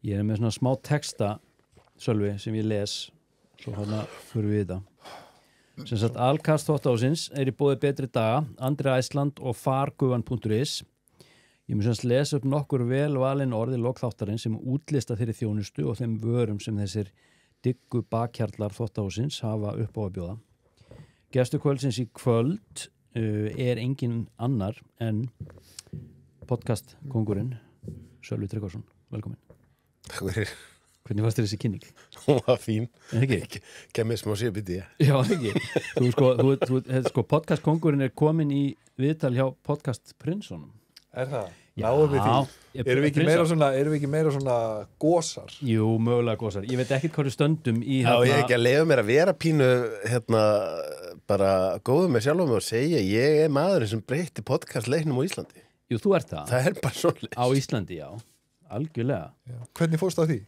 Ég með svona smá texta, Sölvi, sem ég les, svo fyrir við þetta. Sem sagt, Alkast þáttásins í boði betri daga, Andri Æsland og farguvan.is. Ég mun semst lesa upp nokkur vel valin orði lokþáttarins sem útlista þeirri þjónustu og þeim vörum sem þessir diggu bakhjarlar þáttásins hafa upp á að bjóða. Gestur kvöldsins í kvöld engin annar en podcastkóngurinn Sölvi Tryggvason. Velkomin. Takk fyrir. Hvernig fannst þér þessi kynning? Hún var fín. Ekki? Kemur smá sépiti. Já, ekki. Þú podcastkóngurinn komin í viðtal hjá podcastprinsonum. Það? Já. Náum við því? Erum við ekki meira svona gósar? Jú, mögulega gósar. Ég veit ekki hvað stöndum í Já, ég ekki að leiða mér að vera pínu bara góðu með sjálfum og segja ég maðurinn sem breytti podcastleiknum á Íslandi. Jú, þú ert það. Það bara svoleiðis. Á Íslandi, já. Algjörlega. Já. Hvernig fórstu að því?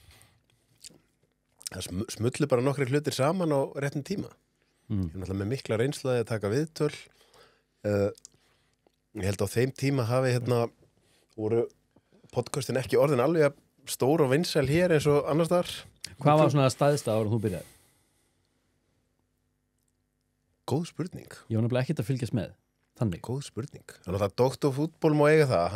Það smullu bara nokkri hlutir saman á réttum tíma. Ég er náttúrulega með mikla reynslaði að taka viðtöl. Ég held á þeim tíma hafi voru podcastin ekki orðin alveg stór og vinsæl hér eins og annars þar. Hvað var svona staðista ára þú byrjaði? Góð spurning. Ég var nefnilega ekkert að fylgjast með. Þannig. Góð spurning. Þannig að doktorfútból má eiga það.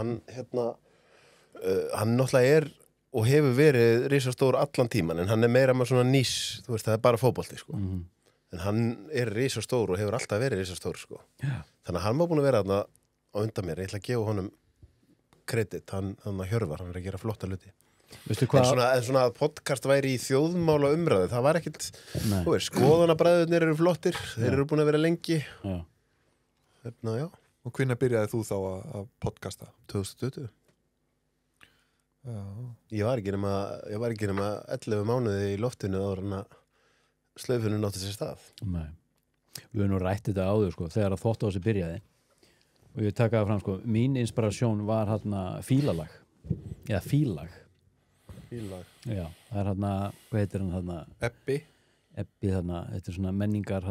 Hann náttúrulega og hefur verið risastór allan tíman, en hann meira með svona nýs, þú veist, það bara fótbolti, sko. En hann risastór og hefur alltaf verið risastór, sko. Yeah. Þannig að hann má búin að vera þarna á undan mér. Ég ætla að gefa honum kredit, hann Hjörvar, hann að gera flotta hluti. Veistu hvað? En svona podcast væri í þjóðmála umræðu, það var ekkit, þú veist, skoðanabræðurnir eru flottir, þeir eru búin að vera lengi. Já. Já. Og hvenær byrjaði þú þá að podcasta? 2020. Já. Ég var ekki nema 11 mánuði í loftinu áður en að slaufunum nátti sér stað. Nei. Við höfum nú rætt þetta áður, sko, þegar að þáttási byrjaði. Og ég taka það fram, sko, mín inspirasjón var fílalag. Eða fílag. Fílag. Já, það hvað heitir hann Ebbi, þetta er svona menningar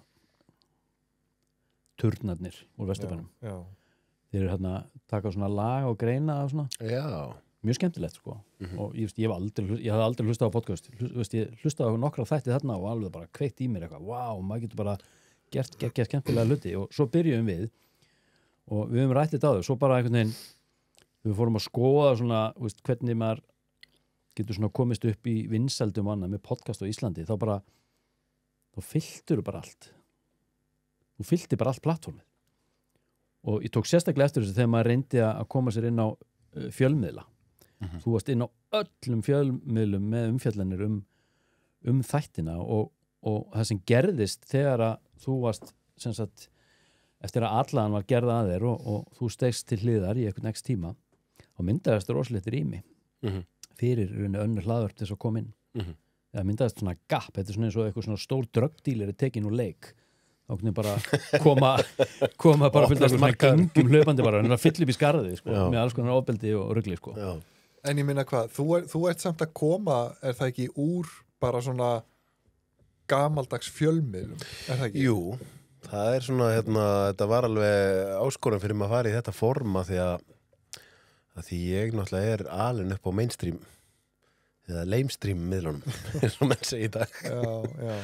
turnarnir úr Vesturbænum. Já. Þeir eru taka svona lag og greina og svona. Já. Mjög skemmtilegt, sko. Og ég hafði aldrei hlustað á podcast. Ég hlustaði á nokkra þætti þarna og alveg bara kveikt í mér eitthvað. Vá, maður getur bara gert skemmtilega hluti. Og svo byrjuðum við og við höfum rætt þetta á þau. Svo bara einhvern veginn, við fórum að skoða svona, hvernig maður getur svona komist upp í vinsældum annað með podcast á Íslandi. Þá fylltur bara allt. Þú fyllti bara allt plattformið. Og ég tók sérstaklega eftir þessu þegar maður reyndi að koma sér inn á fjölmiðla. Þú varst inn á öllum fjölmiðlum með umfjallanir um þættina og það sem gerðist þegar að þú varst sem sagt, eftir að allan var gerð að þér og þú stegst til hliðar í einhvern x tíma og myndaðist rosalegt rými fyrir önnur hlaðvörp til þess að koma inn. Það myndaðist svona gap, þetta er svona eins og eitthvað svona stór dröggdílar er tekin úr leik. Þá kunni bara koma bara fullt af svona gengum hlaupandi bara en það fyll upp í skarði, sko, með alls konar ofbeldi og rugli, sko. Já. En ég minna hvað, þú ert samt að koma, er það ekki úr bara svona gamaldags fjölmiðlum, er það ekki? Jú, það er svona, þetta var alveg áskorun fyrir maður að fara í þetta forma því ég náttúrulega er alin upp á mainstream eða lamestream miðlunum, eins og menn segir í dag. Já.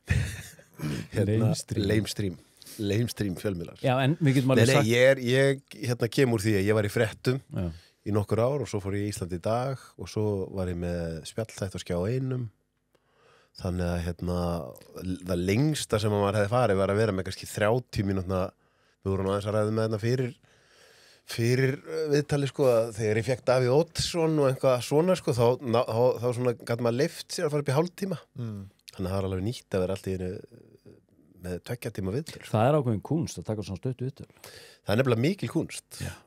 Lamestream fjölmiðlar. Já, en við getum alveg sagt... Ég kem úr því að ég var í fréttum Já. Í nokkur ár og svo fór ég í Íslandi í dag og svo var ég með spjallþætt og skjá einum. Þannig að það lengsta sem maður hefði farið var að vera með kannski 30 mínútna, við vorum aðeins að ræða með fyrir viðtali, sko, þegar ég fekk Davíð Oddsson og eitthvað svona, sko, þá svona gat maður leyft sér að fara upp í hálftíma. Þannig að það var alveg nýtt að vera allt í einu með 2 tíma viðtöl. Það er ákveðin kúnst að taka svona stöttu viðtöl. Það er nefnilega mikil kúnst. Já.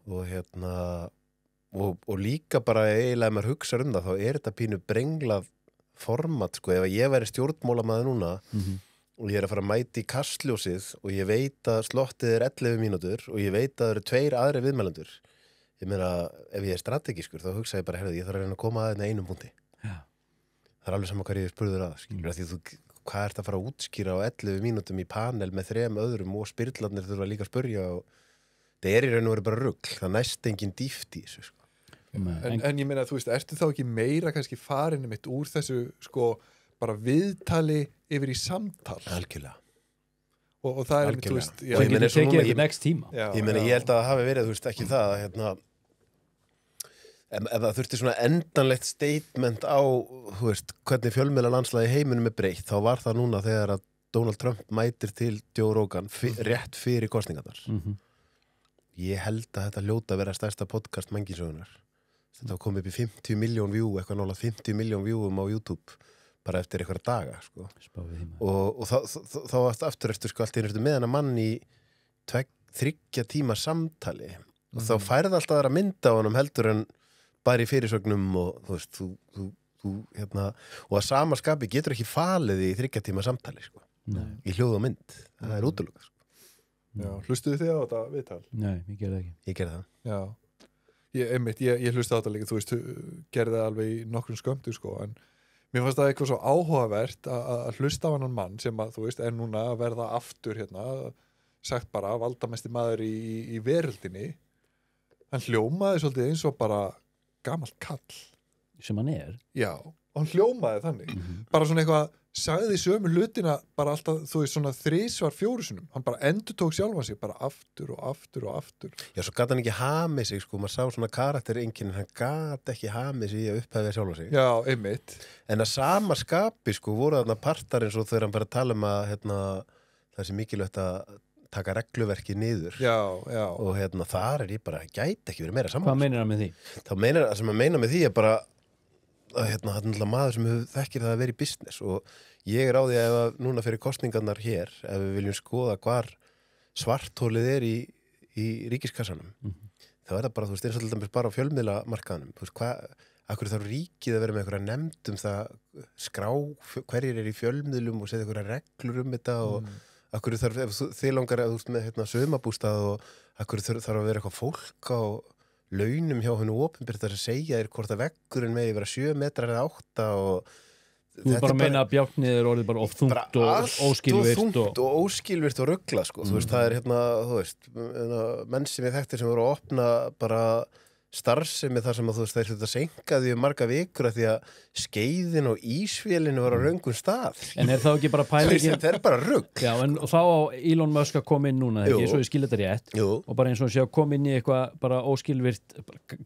Og líka bara eiginlega ef maður hugsa það, þá er þetta pínu brenglað format, sko. Ef ég væri stjórnmálamaður núna og ég er að fara að mæti í kastljósið og ég veit að slottið er 11 mínútur og ég veit að það eru 2 aðrir viðmælendur. Ég meina, ef ég er strategískur, þá hugsa ég bara, ég þarf að reyna að koma að þetta einum punkti. Já. Það er alveg sama hvað ég spurður að, skilur, því hvað ert að fara að útskýra á 11 mínútum í panel með 3 öðrum og spyrlarnir þurfa líka að spurja og það er í raun og veru bara rugl, það næst engin dýft í þessu, sko. en ég meina, þú veist, ertu þá ekki meira kannski farinni mitt úr þessu sko, bara viðtali yfir í samtal algjörlega og það er, þú veist Og Það ég meina, getur eins og tekið núna, eitthvað next tíma. ég meina, ég held að það hafi verið, þú veist, ekki það að, hérna, ef það þurfti svona endanlegt statement á, þú veist, hvernig fjölmiðla landslagi heiminum breytt, þá var það núna þegar að Donald Trump mætir til Joe Rogan rétt fyrir kosningarnar. Ég held að þetta hljóta að vera stærsta podcast mannkynssögunar. Þetta kom upp í 50 miljón view, eitthvað nála 50 miljón viewum á YouTube bara eftir eitthvað daga, sko. Og þá aftur eftir, sko, allt í einu með hana mann í 3 tíma samtali og þá færði alltaf aðra mynda á honum heldur en bara í fyrirsögnum og þú veist, þú hérna, og að sama skapi getur ekki falið í 3 tíma samtali, sko. Í hljóð og mynd. Það er útilokað, sko. Já, hlustuðu þið á þetta viðtal? Nei, ég gerði það ekki. Ég gerði það. Já, ég hlusti á þetta líka, þú veist, gerði það alveg í nokkrum skömmtu, sko, en mér fannst það eitthvað svo áhugavert að hlusta á hann mann sem að, þú veist, er núna að verða aftur, hérna, sagt bara, valdamesti maður í veröldinni. Hann hljómaði svolítið eins og bara gamalt kall. Sem hann er. Já, og hann hljómaði þannig. Bara svona eitthvað, sagði sömu hlutina bara alltaf, þú veist, svona 3-4 sinnum. Hann bara endurtók sjálfan sig bara aftur og aftur og aftur. Já, svo gat hann ekki hamið sig, sko, maður sá svona karakterenginn, hann gat ekki hamið sig í að upphefja sjálfan sig. Já, einmitt. En að sama skapi, sko, voru þarna partar eins og þegar hann bara tala um að, hérna, það sé mikilvægt að taka regluverki niður. Já, já. Og hérna, þar er ég bara, gæti ekki verið meira saman. Hvað meinar hann með því? Það sem að meina með því er bara að, hérna, það er náttúrulega maður sem þekkir það að vera í business og ég er á því að núna fyrir kosningarnar hér, ef við viljum skoða hvar svarthólið er í ríkiskassanum, þá er það bara, þú veist, eins og til dæmis bara á fjölmiðlamarkaðanum, þú veist, akkur þarf ríkið að vera með einhverja nefnd það skrá hverjir er í fjölmiðlum og setja einhverja reglur þetta og akkur þarf, ef þið langar að þú veist með hérna sumabústað og akkur þarf að vera eitthvað fólk á launum hjá hennu opinbert að segja þér hvort að veggurinn megi vera 7 metrar eða 8 og Þú bara meina að bjálknið er orðið bara of þungt og óskilvirt og óskilvirt og ruglað, sko. Þú veist, það er hérna, þú veist, menn sem ég þekkti sem voru að opna bara starfsemi þar sem að þú veist, þeir hluta senkaði marga vikur að því að skeiðin og ísvélinu var á röngum stað. En er þá ekki bara pælingin? Það er bara rugg. Já, en þá á Elon Musk að koma inn núna, ekki, svo ég skil þetta rétt. Og bara eins og sé að koma inn í eitthvað bara óskilvirt,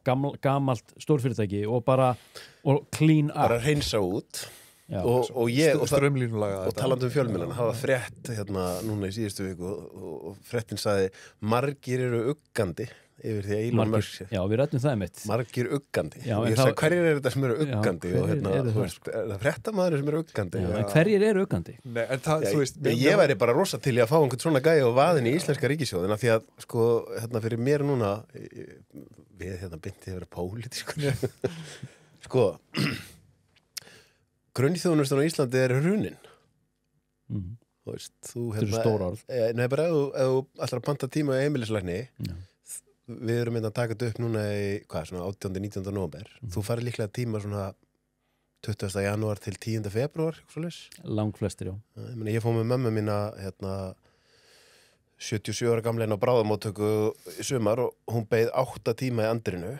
gamalt stórfyrirtæki og bara clean up. Bara hreinsa út. Já, og strömlínulaga og talandi um fjölmiðlana, það var frétt hérna núna í síðustu viku og fréttin sagði margir eru uggandi yfir því að Elon Musk Já, við rættum það mitt margir uggandi já, og ég sagði hverjir eru þetta sem eru uggandi og hérna, þú veist, er það fréttamaður sem eru uggandi en hverjir eru uggandi? Nei, en það, þú veist ég væri bara rosa til í að fá einhvern svona gæja og vaðin í íslenska ríkissjóðina því að, sko, hérna fyrir mér núna við hérna bindið að vera pólitískur sko grunnþjónustan á Íslandi er hrunin. Þú veist, þú Þetta eru stór orð. Nei, bara ef þú ætlar að panta tíma í heimilislækni, við erum að taka þetta upp núna í, svona 18-19. nóvember. Þú farir líklega tíma svona 20. janúar til 10. febrúar, svoleiðis. Langflestir, já. Ég fór með mömmu mína, hérna, 77 ára gamlein á bráðamóttöku í sumar og hún beið 8 tíma í andrinu.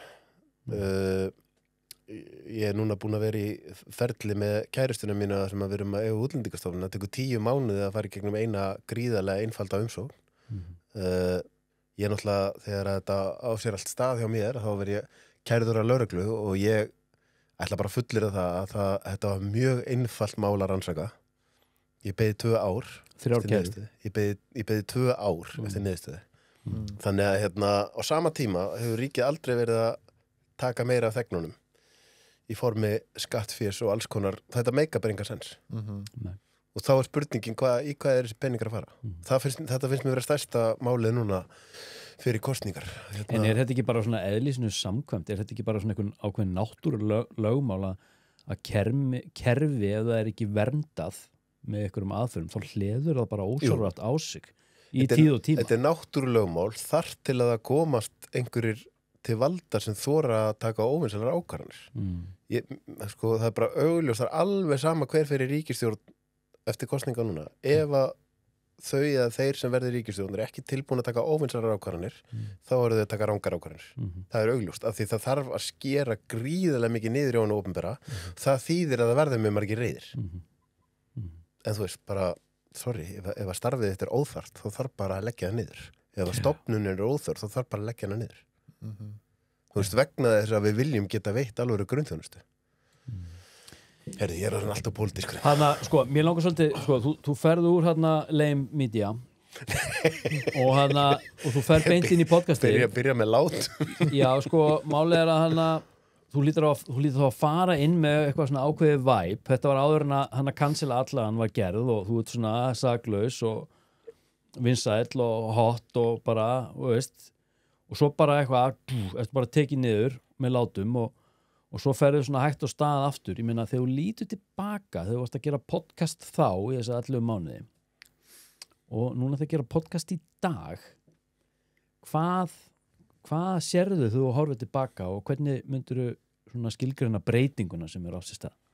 Ég er núna búin að vera í ferli með kærustuna mína sem að við erum að eiga útlendingastofnun. Það tekur 10 mánuði að fara í gegnum eina gríðarlega einfalda umsókn. Ég er náttúrulega, þegar þetta á sér allt stað hjá mér, þá verð ég kærður að lögreglu og ég ætla bara að fullyrða það að þetta var mjög einfalt mál að rannsaka. Ég beið 2 ár. 3 ár kæru. Ég beið 2 ár eftir niðurstöðu. Þannig að hérna, á sama tíma hefur ríkið aldrei verið að taka meira af þegnunum í formi skattfés og alls konar, þetta meika bara engan sens. Og þá er spurningin í hvað er þessi peningar að fara. Þetta finnst mér vera stærsta málið núna fyrir kosningar. En er þetta ekki bara svona eðlisinu samkvæmt? Er þetta ekki bara svona einhvern ákveðin náttúrulögmála að kerfi ef það er ekki verndað með einhverjum aðferðum, þá hleður það bara ósjálfrátt á sig í tíð og tíma? Þetta er náttúrulögmál þar til að það komast einhverjir til valda sem þora að taka óvinsalar ákvarðanir. Sko, það er bara augljóst, það er alveg sama hver fyrir ríkisstjórn eftir kosninga núna. Ef að þau eða þeir sem verður ríkisstjórn er ekki tilbúin að taka óvinsarar ákvarðanir, þá eru þau að taka rangar ákvarðanir. Það er augljóst, af því það þarf að skera gríðarlega mikið niður í hana opinbera. Það þýðir að það verður mjög margir reiðir. En þú veist, bara, sorry, ef að starfið þetta er óþarft, þá þarf bara að leggja það niður. Ef að stofnunin er óþarft, þá þarf bara að leggja hana niður. Þú veist, vegna þess að við viljum geta veitt alveg grunnþjónustu. Herri, ég er alltaf pólitískur. Þannig, sko, mér langar svolítið, sko, þú ferð úr hérna lame media og þú ferð beint inn í podcastið. Byrja með lát. Já, sko, málið er að þú lítur þá að fara inn með eitthvað svona ákveðið vibe. Þetta var áður en að cancela allan var gerð og þú ert svona saklaus og vinsæll og hot og bara, þú veist, og svo bara eitthvað, eftir bara tekið niður með látum og svo ferðu svona hægt á stað aftur. Ég meina, þegar þú lítur tilbaka, þegar þú varst að gera podcast þá í þessu 11 mánuði og núna þegar gera podcast í dag, hvað sérðu þú að horfa tilbaka og hvernig myndirðu svona skilgreina breytinguna sem er á sér stað?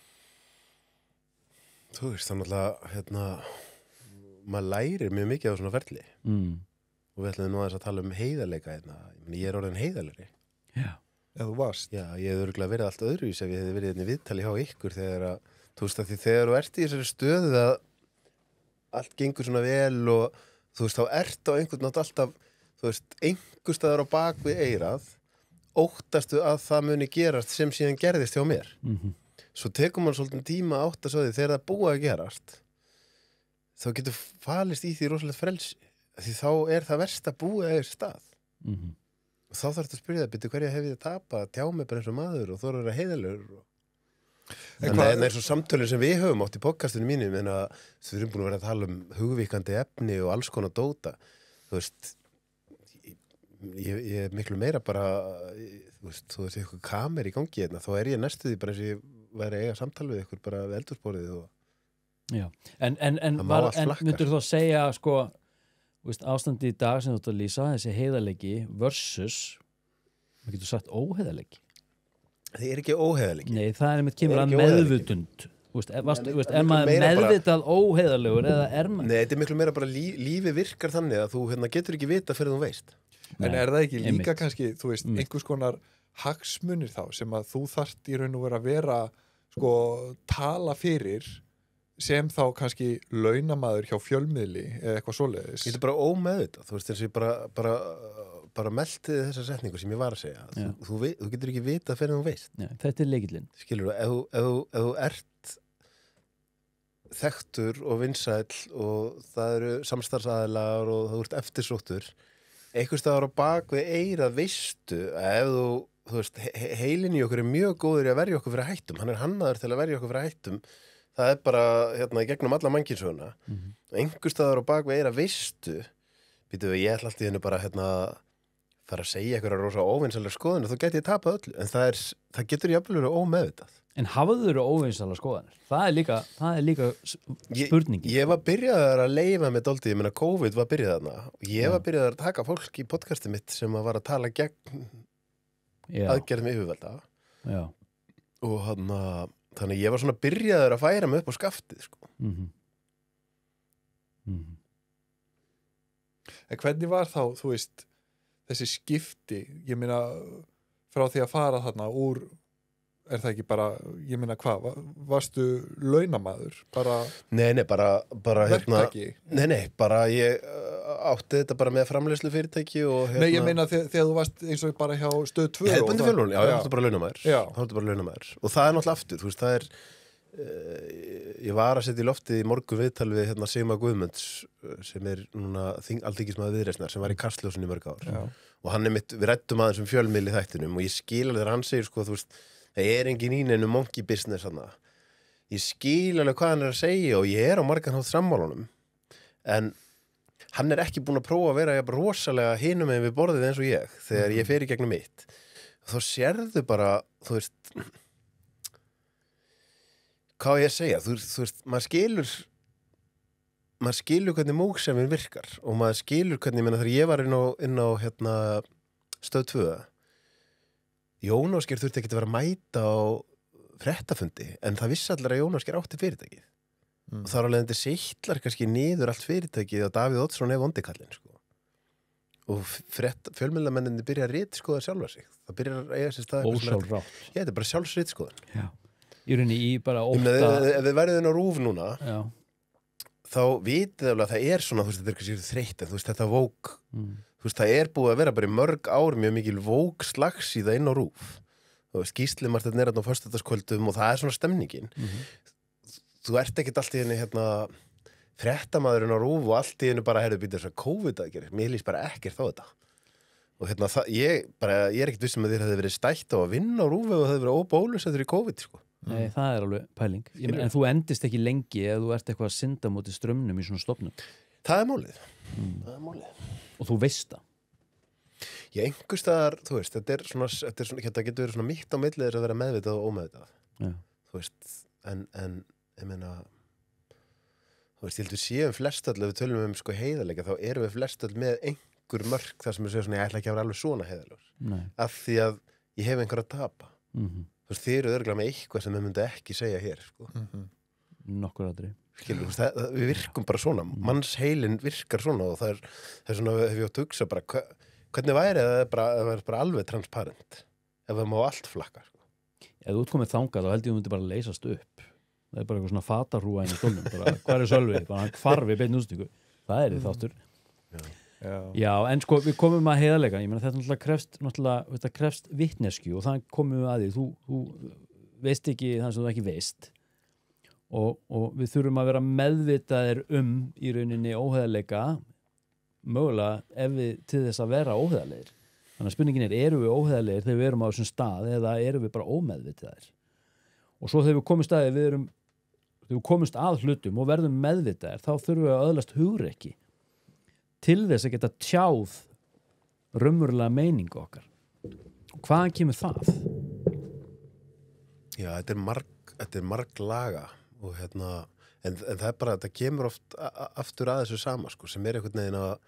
Þú veist, þannig að maður lærir mjög mikið á svona ferli og við ætlum nú aðeins að tala um heiðarleika ég er orðin heiðarlegri. Já. Eða þú varst. Já, ég hefði örugglega verið allt öðruvís ef ég hefði verið í viðtali hjá ykkur þegar að, þú veist, að því þegar þú ert í þessari stöðu að allt gengur svona vel og þú veist, þá ert á einhvern nátt alltaf, þú veist, einhver staðar á bak við eyrað, óttastu að það muni gerast sem síðan gerðist hjá mér. Svo tekur mann svolítið tíma að átta svo því þegar það búið að gerast, þá getur falist í því rosalegt frelsi, því þá er það verst að búið að eða stað. Og þá þarftu að spyrja það, byrju hverja hef ég að tapa, tjá mig bara eins og maður og þú eru að vera heiðalegur. Þannig að eins og samtölinn sem við höfum átt í podcastinu mínum, en að við erum búin að vera að tala um hugvíkandi efni og alls konar dóta, þú veist, ég er miklu meira bara, þú veist, eitthvað kamer í gangi hérna, þá er ég næstuði bara eins og ég væri að eiga samtal við ykkur bara við eldhúsborðið og... Já, en myndur þú að segja, sko, ástandi í dag sem þú ert að lýsa, þessi heiðarleiki versus, maður getur sagt óheiðarleiki. Það er ekki óheiðarleiki. Nei, það er einmitt kemur að meðvutund. Er maður meðvitað óheiðarlegur eða er maður... Nei, þetta er miklu meira bara lífi virkar þannig að þú getur ekki vita fyrir þú veist. En er það ekki líka kannski, þú veist, einhvers konar hagsmunir þá sem að þú þarft í raun og vera, sko, tala fyrir sem þá kannski launamaður hjá fjölmiðli eða eitthvað svoleiðis. Þetta er bara ómeðvitað, þú veist, eins og ég bara meltið þessa setningu sem ég var að segja. Þú getur ekki vitað fyrir þú veist. Já, þetta er lykillinn. Skilur ef þú ert þekktur og vinsæll og það eru samstarfsaðilar og þú ert eftirsóttur, einhvers staðar á bak við eyrað veistu að ef þú veist, heilin í okkur er mjög góður í að verja okkur fyrir hættum. Hann er hannaður til að verja okkur fyrir hættum. Það er bara, í gegnum alla mannkynsöguna. Og einhvers staðar á bak við eyrað veistu, ég ætla allt í hennu bara, fara að segja eitthvað rosa óvinsalega skoðun og þá geti ég tapað öllu. En það getur jafnvel verið ómeðvitað. En hafðu óvinsalega skoðanir? Það er líka spurningin. Ég var byrjaður að leyfa með dálítið, ég meina COVID var byrjað þarna og ég var byrjaður að taka fólk í podcastið mitt sem var að tala gegn aðgerðum yfirvalda. Já. Og þannig ég var svona byrjaður að færa mig upp á skaftið, sko. En hvernig var þá, þú veist, þessi skipti, ég meina frá því að fara þarna úr, er það ekki bara, ég meina hvað, varstu launamaður? Nei, bara verktaki? Nei, bara ég átti þetta bara með framleiðslu fyrirtæki og Nei, ég meina þegar þú varst eins og bara hjá Stöð 2 já, ég átti bara launamaður. Og það er náttúrulega aftur, þú veist, það er ég var að setja í loftið í morgun viðtal við Sigmar Guðmunds sem er núna alþingismaður Viðreisnar sem var í Kastljósinu í mörg ár. Já. Og hann er við ræddum aðeins fjölmiðl í þættinum og ég skil alveg þegar hann segir, sko, þú veist, það er engin í neinu monkey business þarna. Ég skil alveg hvað hann er að segja og ég er á margan hátt sammálunum. En hann er ekki búinn að prófa að vera rosalega hinum með við borðið eins og ég þegar ég fer í gegnum mitt. Þá sérðu bara, þú veist, hvað ég að segja, þú veist, maður skilur hvernig múksemmin virkar og maður skilur hvernig, þegar ég var inn á Stöð 2 Jón Ásgeir þurfti ekki að vera að mæta á fréttafundi, en það vissi allir að Jón Ásgeir átti fyrirtækið. og þar á leiðandi sýtlar kannski niður allt fyrirtækið og Davíð Oddsson vondikallinn sko. Og fjölmiðlamenninni byrja að ritskoða sjálfa sig. Það byrjar að eiga sér stað ósjálfrátt. Já, þetta er bara sjálfsritskoðun. Já. Í rauninni í bara Ef við verðum inn á RÚV núna Já. þá vitið alveg að það er svona, þú veist, þetta er kannski þreytt en þú veist, þetta vók þú veist, það er búið að vera bara í mörg ár mjög mikil vók slagsíða inn á RÚV. Þú veist, Gísli Marteinn er þarna á föstudagskvöldum og það er svona stemningin. Þú ert ekkert allt í henni fréttamaðurinn á RÚV og allt í henni bara býta þess að COVID-aðgerðir. Mér lýst bara ekkert á þetta. Og ég er ekkert vissum að þér hefði verið stætt á að vinna á RÚV og það hefði verið óbólusettur í COVID, sko. Nei, það er alveg pæling. En þú endist ekki lengi ef þú ert eitthvað að synda móti strömmnum í svona stofnum. Það er málið. Það er málið. Og þú veist það. Ég einhvers staðar, þú veist, þetta getur verið svona mitt á milli þess að vera meðvitað og ómeðvitað. Já. Þú veist, en ég meina, þú veist, ég held við séum flestöll, ef við tölum sko heiðarleika, þá erum við flestöll með einhver mörk þar sem við segjum svona, ég ætla ekki að vera alveg svona heiðarlegur. Nei. Af því að ég hef einhver að tapa. Þú veist, þið eru örugglega með eitthvað sem við myndum ekki segja hér, sko. Nokkur aðri. Skilur, þú veist, við virkum bara svona. Mannsheilin virkar svona og það er svona, hef ég átt að hugsa bara, hvernig væri það bara alveg transparent ef það má allt flakka, sko. Ef þú ert komið þangað, þá held ég að þú myndi bara leysast upp. Það er bara eitthvað svona fatarúa inn í stólnum. Bara, hvað er Sölvi? Bara hann hvarfi beinn útstíku. Það er þáttur. Já, en sko, við komum að heiðarleika. Ég meina, þetta krefst vitneskju og þannig komum við að því. Þú veist ekki þannig sem þú ekki veist. Og við þurfum að vera meðvitaðir í rauninni óheiðarleika, mögulega ef við til þess að vera óheiðarlegir. Þannig að spurningin eru við óheiðarlegir þegar við erum á þessum stað eða eru við bara ómeðvitaðir? Og svo þegar við komumst að hlutum og verðum meðvitaðir, þá þurfum við að öðlast hugrekki til þess að geta tjáð raunverulega meiningu okkar. Og hvaðan kemur það? Já, þetta er marglaga og en það er bara, þetta kemur oft aftur að þessu sama, sko, sem er einhvern veginn að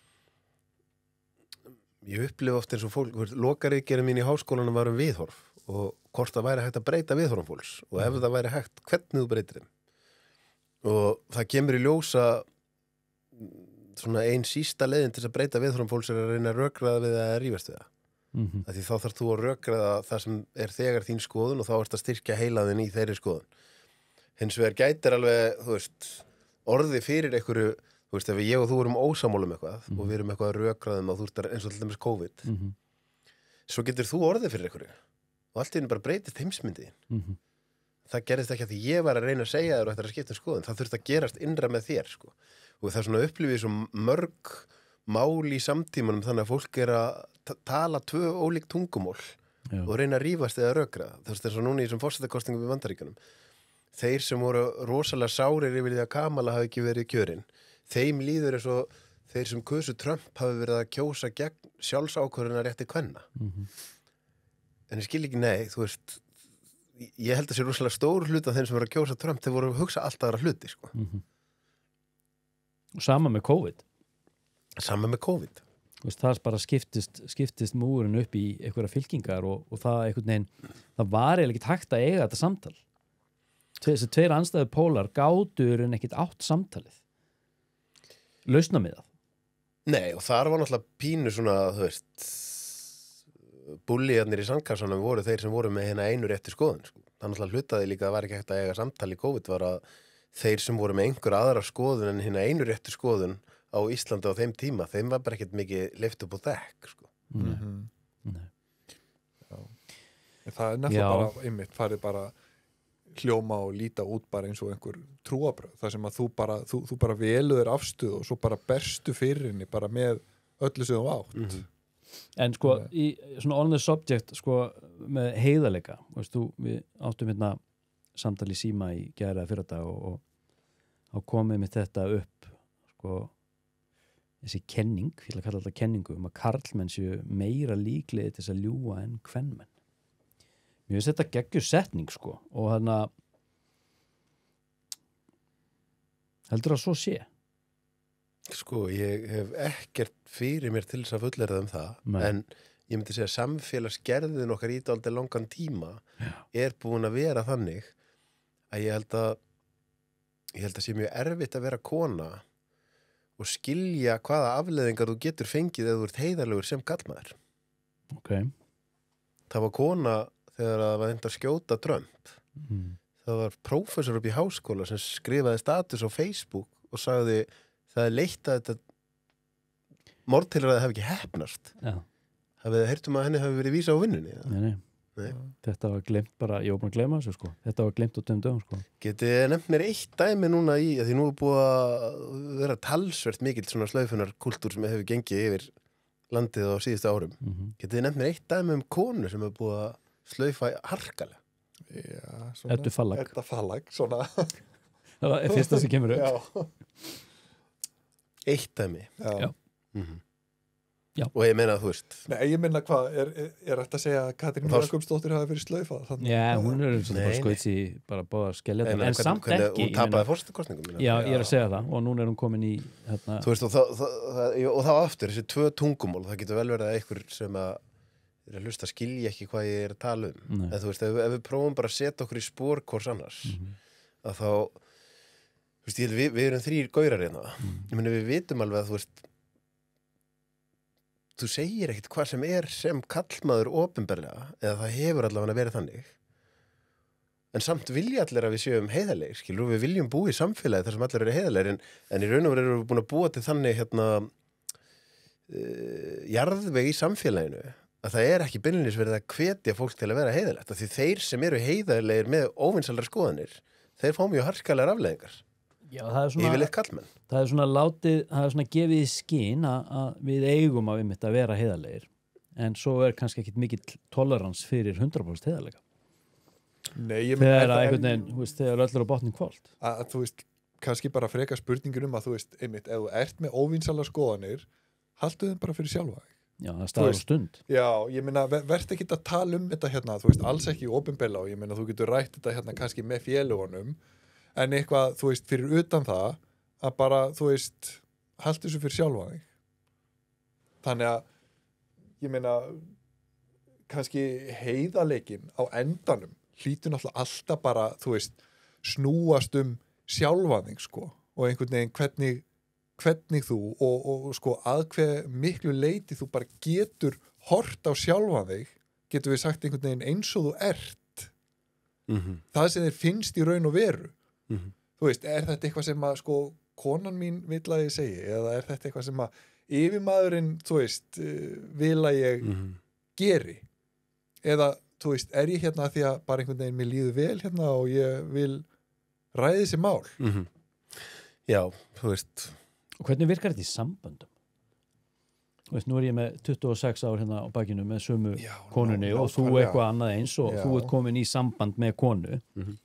ég upplifa oft eins og fólk, lokaríkjari mín í háskólanum var viðhorf og hvort það væri hægt að breyta viðhorfum fólks og ef það væri hægt, hvernig þú breytir þeim. Og það kemur í ljósa svona ein sísta leiðin til að breyta viðhorfum fólks er að reyna að rökræða við að rífast við það. Því þá þarf þú að rökræða það sem er þegar þín skoðun og þá ert að styrkja heilaðin í þeirri skoðun. Hins vegar gætir alveg, þú veist, orði fyrir einhverju, þú veist, ef ég og þú erum ósammála eitthvað og við erum eitthvað að rökræðum og þú ert eins og til dæmis COVID, svo getur þú orði fyrir einhverju og allt í henni bara breytist heimsmyndiðin. Það gerðist ekki að því ég var að reyna að segja þér og þetta er að skipta skoðun. Það þurfti að gerast innra með þér, sko. Og það er svona upplifið svo mörg mál í samtímanum þannig að fólk er að tala tvö ólík tungumál og reyna að rífast eða rökræða. Það er svo núna í þessum forsetakostingum við Bandaríkjunum. Þeir sem voru rosalega sárir yfir því að Kamala hafi ekki verið kjörin, þeim líður eins og þeir sem kusu Trump hafi verið að kjósa gegn sjálfsákvörðunarrétti kvenna. En ég skil ekki, nei, þú veist, ég held að sé rosalega stór hluti af þeim sem voru að kjósa Trump, þeir voru að hugsa alltaf aðra hluti, sko. Og sama með COVID. Sama með COVID. Veist, það bara skiptist múurinn upp í einhverja fylkingar og það einhvern veginn, það var eiginlega ekki hægt að eiga þetta samtal. Þessi tveir andstæðu pólar gátur en ekkit átt samtalið. Lausna með það. Nei, og þar var náttúrulega pínu svona, þú veist, búlliðarnir í sandkassanum voru þeir sem voru með hérna einu rétti skoðun, sko. Það náttúrulega hlutaði líka að var ekki hægt að eiga samtal í COVID var að þeir sem voru með einhver aðra skoðun en hérna einu rétti skoðun á Íslandi á þeim tíma, þeim var bara ekkert mikið leyft upp á dekk, sko. Nei. Það er nefnilega bara, einmitt, farið bara hljóma og líta út bara eins og einhver trúabröð, það sem að þú bara veluðir afstuð og svo bara berstu fyrir henni bara með öllu sem þú átt. En sko, í svona on the subject, sko, með heiðarleika, veist þú, við áttum hérna samtali síma í gæra fyrradag og þá komið mitt þetta upp, sko, þessi kenning, ég ætla að kalla þetta kenningu, að karlmenn séu meira líklegir til þess að ljúga en kvenmenn. Mér finnst þetta geggjur setning, sko, og þannig að heldur að svo sé. Sko, ég hef ekkert fyrir mér til þess að fullera það, en ég myndi segja að samfélagsgerðin okkar í dálítið langan tíma er búin að vera þannig að ég held að ég held að sé mjög erfitt að vera kona og skilja hvaða afleiðingar þú getur fengið ef þú ert heiðarlegur sem gallmaður. Ok. Það var kona þegar það var enda að skjóta Trump. Það var prófessor upp í háskóla sem skrifaði status á Facebook og sagði það leitt að þetta mordtilræði hafi ekki heppnast. Já. Hafið þið heyrt að henni hafi verið vísa á vinnunni? Nei. Þetta var glemt bara, ég var búin að gleyma þessu sko. Þetta var glemt á dögum sko. Getið þið nefnt mér eitt dæmi núna í, að því nú er búið að vera talsvert mikill svona slaufunarkultúr sem hefur gengið yfir landið á síðustu árum. Getið þið nefnt mér eitt dæmi konu sem hefur búið að slaufa harkalega? Já, svona. Eddu Fallag. Edda Fallag, svona. Það var fyrsta sem kemur upp. Já. Eitt dæmi. Já. Já. Og ég meina að þú veist. Nei, ég meina hvað, er þetta að segja að Katrín Jakobsdóttir hafi verið slaufað? Já, hún er svona bara skauts í bara báða skellja en samt ekki. Hún tapaði forsetakosningum. Já, ég er að segja það og núna er hún komin í hérna. Þú veist, og þá aftur, þessi 2 tungumál, það getur vel verið að einhver sem að er að hlusta skilja ekki hvað ég er að tala um. En þú veist, ef við prófum bara að setja okkur í spor hvors annars, að þá, þú veist, við erum 3 gaurar hérna. Ég meina, við vitum alveg að þú veist, þú segir ekkert hvað sem er sem kallmaður opinberlega, eða það hefur allavega verið þannig. En samt vilja allir að við séum heiðarlegir, skilur, við viljum búa í samfélagi þar sem allir eru heiðarlegir, en í raun og veru erum við búin að búa til þannig jarðveg í samfélaginu, að það er ekki beinlínis verið að hvetja fólk til að vera heiðarlegt, af því þeir sem eru heiðarlegir með óvinsælar skoðanir, þeir fá mjög harkalegar afleiðingar. Já, það er svona, yfirleitt kallmenn. Það er svona látið, það er svona gefið í skyn að við eigum að einmitt að vera heiðarlegir, en svo er kannski ekkit mikill tolerans fyrir 100% heiðarleika. Nei, ég meina þegar einhvern veginn, þú veist, þegar öll er á botnin kvöld. Að þú veist, kannski bara freka spurningin að þú veist, einmitt, ef þú ert með óvinsalar skoðanir, haltu þeim bara fyrir sjálfa þig. Já, það staðar á stund. Já, ég meina, verð ekki að tala um þetta hérna, þú veist, alls ekki opinberlega og ég meina, þú getur rætt þetta hérna kannski með félagunum, en eitthvað, þú veist, fyrir utan það að bara, þú veist, haltu þessu fyrir sjálfa þig. Þannig að, ég meina, kannski heiðarleikin á endanum hlýtur náttúrulega alltaf bara, þú veist, snúast sjálfa þig, sko, og einhvern veginn hvernig þú og sko að hver miklu leiti þú bara getur hort á sjálfa þig, getur við sagt einhvern veginn eins og þú ert. Það sem þér finnst í raun og veru. Þú veist, er þetta eitthvað sem að sko konan mín vill að ég segi, eða er þetta eitthvað sem að yfirmaðurinn, þú veist, vil að ég geri, eða þú veist, er ég hérna því að bara einhvern veginn mér líður vel hérna og ég vil ræði þessi mál. Já, þú veist. Og hvernig virkar þetta í samböndum? Þú veist, nú er ég með 26 ár hérna á bakinu með sömu konunni og þú eitthvað annað eins og þú ert komin í samband með konu.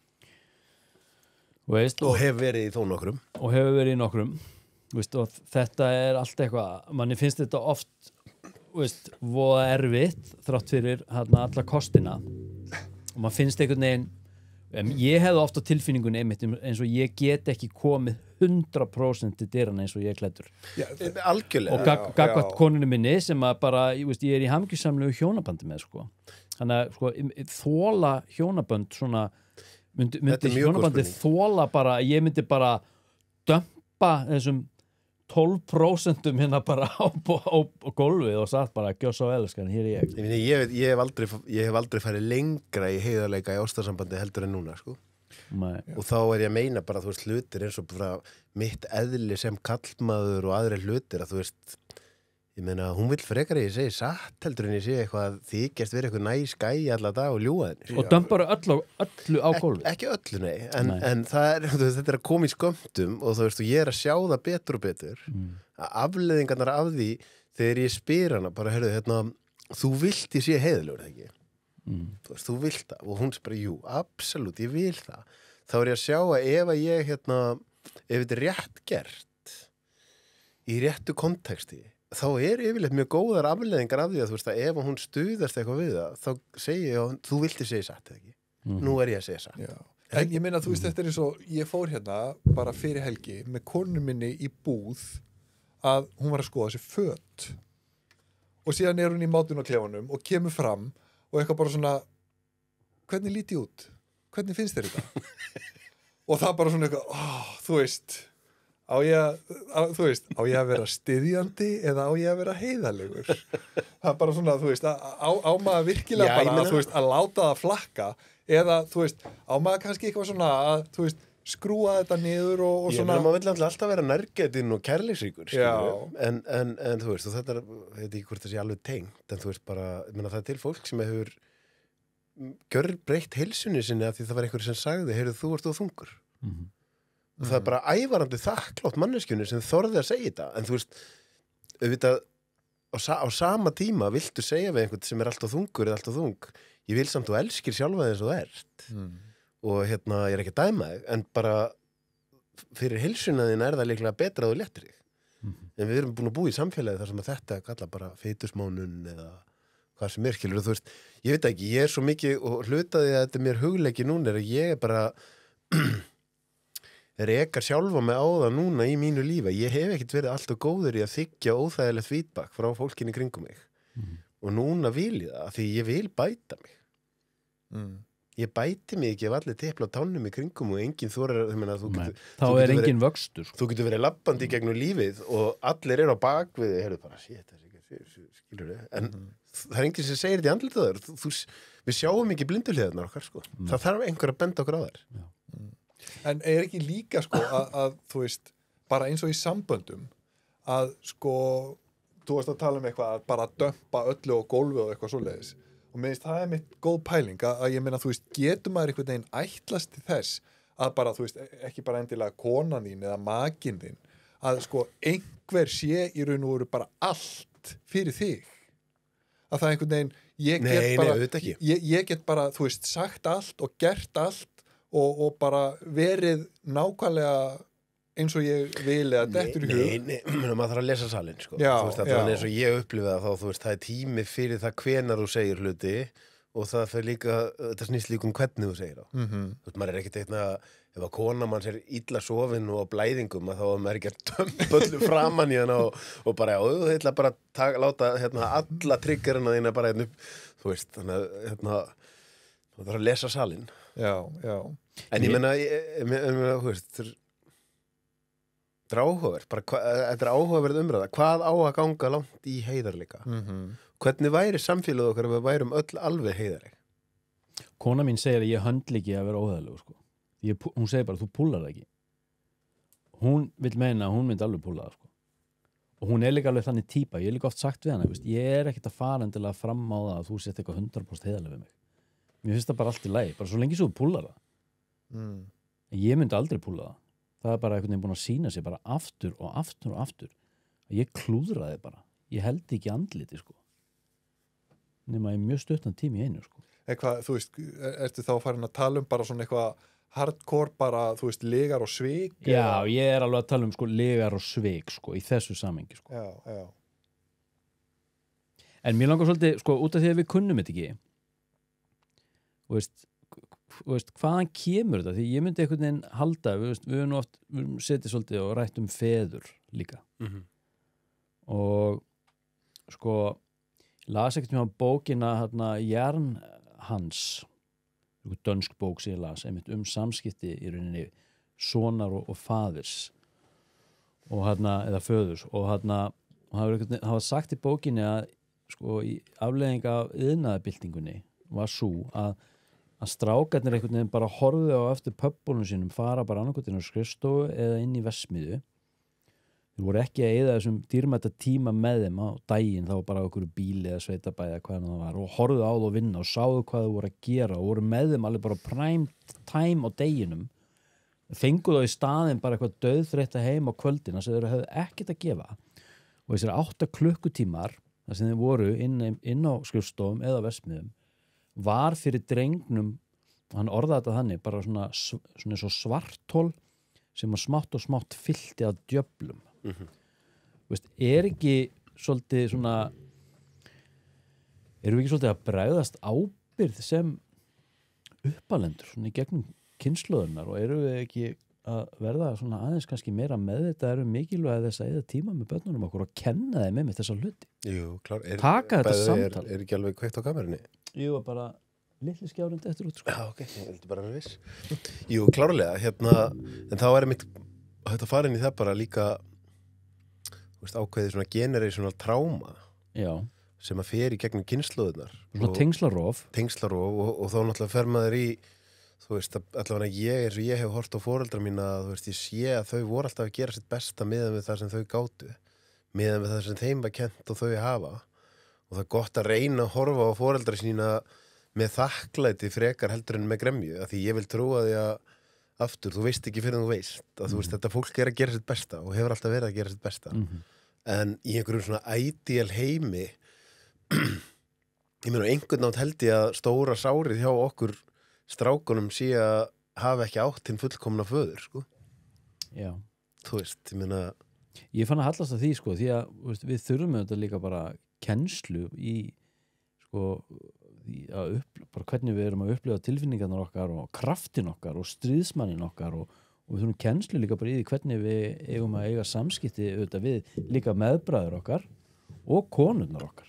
Veist, og hefur verið í þó nokkrum. Og hefur verið í nokkrum. Veist, og þetta er allt eitthvað, manni finnst þetta oft, veist, voða erfitt þrátt fyrir alla kostina. Og maður finnst einhvern veginn, ég hefði oft á tilfinningunni einmitt eins og ég get ekki komið 100% til dyrana eins og ég er klæddur. Já, algjörlega. Og gagnvart konunni minni sem að bara, ég er í hamingjusamlegu hjónabandi með, sko. Þannig að, sko, þola hjónabönd svona, myndi hjónabandið þola bara, ég myndi bara dömpa þessum 12% hérna bara á gólfið og satt bara gjósa á elskan, hér er ég. Ég hef aldrei farið lengra í heiðarleika í ástarsambandi heldur en núna, sko. Nei. Og þá er ég að meina bara, þú veist, hlutir eins og bara mitt eðli sem kallmaður og aðrir hlutir að þú veist, ég meina, hún vill frekar að ég segi satt heldur en ég segi eitthvað þykjast verið eitthvað næskæ alla dag og ljúga henni. Og dömpar öllu á gólfið. Ekki öllu, nei. En það er, þetta er að koma í skömmtum og þú veist, og ég er að sjá það betur og betur að afleiðingarnar af því þegar ég spyr hana bara, heyrðu, hérna, þú vilt ég sé heiðarlegur, það ekki? Þú veist, þú vilt það og hún spyr, jú, absolutt, ég vil það. Þá er ég að sjá að ef að ég, hérna, ef þetta er rétt gert í réttu konteksti, þá er yfirleitt mjög góðar afleiðingar af því að þú veist að ef hún stuðast eitthvað við það, þá segi ég, þú vilti segja satt, eða ekki? Nú er ég að segja satt. Já. En ég meina, þú veist, þetta er eins og ég fór hérna bara fyrir helgi með konu minni í búð að hún var að skoða sér föt og síðan er hún í mátun á klefanum og kemur fram og eitthvað bara svona, hvernig líti út? Hvernig finnst þér þetta? og það bara svona eitthvað, þú veist á ég að vera styðjandi eða á ég að vera heiðalegur það er bara svona, þú veist á maður virkilega bara, þú veist, að láta það flakka eða, þú veist, á maður kannski eitthvað svona að, þú veist, skrúa þetta niður og svona. Maður vil alltaf vera nærgætinn og kærleiksríkur, en þú veist, og þetta er, ég veit ekki hvort það sé alveg tengt, en þú veist bara, ég meina það er til fólk sem hefur gjörbreytt heilsunni sinni af því það var einhver sem sagði, heyrðu, þú ert of þungur. Og það er bara ævarandi þakklátt manneskjunni sem þorði að segja þetta, en þú veist, auðvitað, á sama tíma viltu segja við einhvern sem er alltaf þungur eða alltaf þung, ég vil samt þú elskir sjálfa þig eins og þú ert. Og ég er ekki að dæma þig, en bara fyrir heilsuna þín það líklega betra að þú léttir þig. En við erum búin að búa í samfélagi þar sem að þetta kalla bara fitusmánun eða hvað sem skilur, þú veist, ég veit ekki, ég er svo mikið og hlutaði að þetta er mér hugleiki núna er að ég er bara rekar sjálfa mig á það núna í mínu lífi. Ég hef ekkert verið alltaf góður í að þiggja óþægilegt feedback frá fólkinni kringum mig. Og núna vil ég það, því ég vil bæta mig. Ég bæti mig ekki ef allir tepla á tánum í kringum og enginn þorar, þá er enginn vöxtur. Þú getur verið labbandi gegnum lífið og allir eru á bakvið, heyrðu bara, skilur þau, en það er enginn sem segir þetta í andlitið þar. Við sjáum ekki blinduhliðarnar okkar, sko. Það þarf einhver að benda okkur á þær. En er ekki líka, sko, að þú veist, bara eins og í samböndum, að, sko, þú veist að tala um eitthvað að bara dömpa öllu á gólfið og eitthvað svoleiðis. Og mér finnst það er mitt góð pæling að ég meina, þú veist, getur maður einhvern veginn ætlast til þess að bara, þú veist, ekki bara endilega konan þín eða makinn þín, að sko einhver sé í raun og veru bara allt fyrir þig. Að það einhvern veginn, ég get bara, þú veist, sagt allt og gert allt og bara verið nákvæmlega eins og ég vil eða dettur í hug. Nei, maður þarf að lesa salinn, sko. Þú veist, þannig eins og ég upplifa það þá, þú veist, það er tími fyrir það hvenar þú segir hluti og það fer líka, þetta snýst líka hvernig þú segir þá. Þú veist, maður er ekkert eitthvað, ef að kona manns er illa sofin og á blæðingum, þá er maður ekki að dömpa öllu framan í hana og bara, þú ætla bara að láta alla triggerina þína bara upp, þú veist, þannig að þú þarf að lesa salinn. Já. En ég meina, þú veist, þetta er áhugaverð, þetta er áhugaverð umræða. Hvað á að ganga langt í heiðarleika? Hvernig væri samfélagið okkar ef við værum öll alveg heiðarleg? Kona mín segir að ég höndla ekki að vera óhæðilegur, sko. Hún segir bara, þú púlar það ekki. Hún vil meina að hún myndi alveg púla það, sko. Og hún er líka alveg þannig típa. Ég er líka oft sagt við hana, veist, ég er ekkert að fara endilega fram á það að þú sett eitthvað 100% heiðarleg við mig. Mér finnst það bara allt í lagi, bara svo lengi svo þú púlar það. Ég myndi aldrei púla það. Það er bara einhvern veginn búin að sína sig bara aftur og aftur og aftur. Ég klúðraði bara. Ég held ekki andliti, sko. Nema ég mjög stuttan tími í einu, sko. Eitthvað, þú veist, ertu þá farin að tala um bara svona eitthvað hardcore bara, þú veist, legar og svik? Já, ég er alveg að tala um, sko, legar og svik, sko, í þessu samengi, sko. Já. En mér langar svolítið, sko, út af því að við kunnum þetta ekki. Þú veist, hvaðan kemur þetta? Því ég myndi einhvern veginn halda, við höfum nú oft setið svolítið og rætt um feður líka. Og sko, las ekkert mjög bókina Jern Hans, dönsk bók sem ég las, einmitt samskipti í rauninni sonar og faders og eða föðurs og það var sagt í bókinni að sko, í afleiðing af iðnaðarbyltingunni var svo að strákarnir einhvern veginn bara horfðu á eftir pöbbunum sínum, fara bara annarkvæmt inn á skrifstofu eða inn í versmiðu. Þeir voru ekki að eyða þessum dýrmæta tíma með þeim á daginn, þá bara á einhverju bíli eða sveitabæði eða hvað það var, og horfðu á það og vinna og sáðu hvað þau voru að gera og voru með þeim alveg bara prime time á deginum. Fengu þá í staðinn bara eitthvað dauðþreytta heim á kvöldina sem þeir höfðu ekkert að gefa. Og þessir 8 klukkutímar, þar sem þeir voru inn á skrifstofum eða versmiðum, var fyrir drengnum, og hann orðaði þetta þannig, bara svona eins og svarthol sem að smátt og smátt fyllti af djöflum. Veist, er ekki svolítið svona, erum við ekki svolítið að bregðast ábyrgð sem uppalendur svona í gegnum kynslóðunar og erum við ekki að verða svona aðeins kannski meira með þetta, erum mikilvæg þess að eyða tíma með börnunum okkur og kenna þeim með þessa hluti? Jú, klár. Taka þetta samtal. Er ekki alveg kveikt á kamerunni? Jú, bara litli skjárinn eftir út, sko. Já, ok, ég vildi bara vera viss. Jú, klárlega, en þá er mitt að fara inn í það bara líka, þú veist, ákveðið svona generational trauma Já, sem að fer í gegnum kynslóðunar. svona tengslarof. Tengslarof og þá náttúrulega fer maður í, þú veist, allavega eins og ég hef hort á foreldra mína, þú veist, ég sé að þau voru alltaf að gera sitt besta miðan við það sem þau gátu, miðan við það sem þeim var kennt og þau hafa. Og það er gott að reyna að horfa á foreldra sína með þakklæti frekar heldur en með gremju, af því ég vil trúa því að aftur, þú veist ekki fyrir þú veist, að þú veist, þetta fólk er að gera sitt besta og hefur alltaf verið að gera sitt besta. En í einhverjum svona ideal heimi, ég meina einhvern nátt held ég að stóra sárið hjá okkur strákunum sé að hafa ekki átt hinn fullkomna föður, sko. Já. Þú veist, ég meina... Ég fann að hallast að því, sko, því að þú veist, við þurfum þetta líka bara kennslu í, sko, bara hvernig við erum að upplifa tilfinningarnar okkar og kraftin okkar og stríðsmannin okkar og við þurfum kennslu líka bara í því hvernig við eigum að eiga samskipti auðvitað við líka meðbræður okkar og konurnar okkar.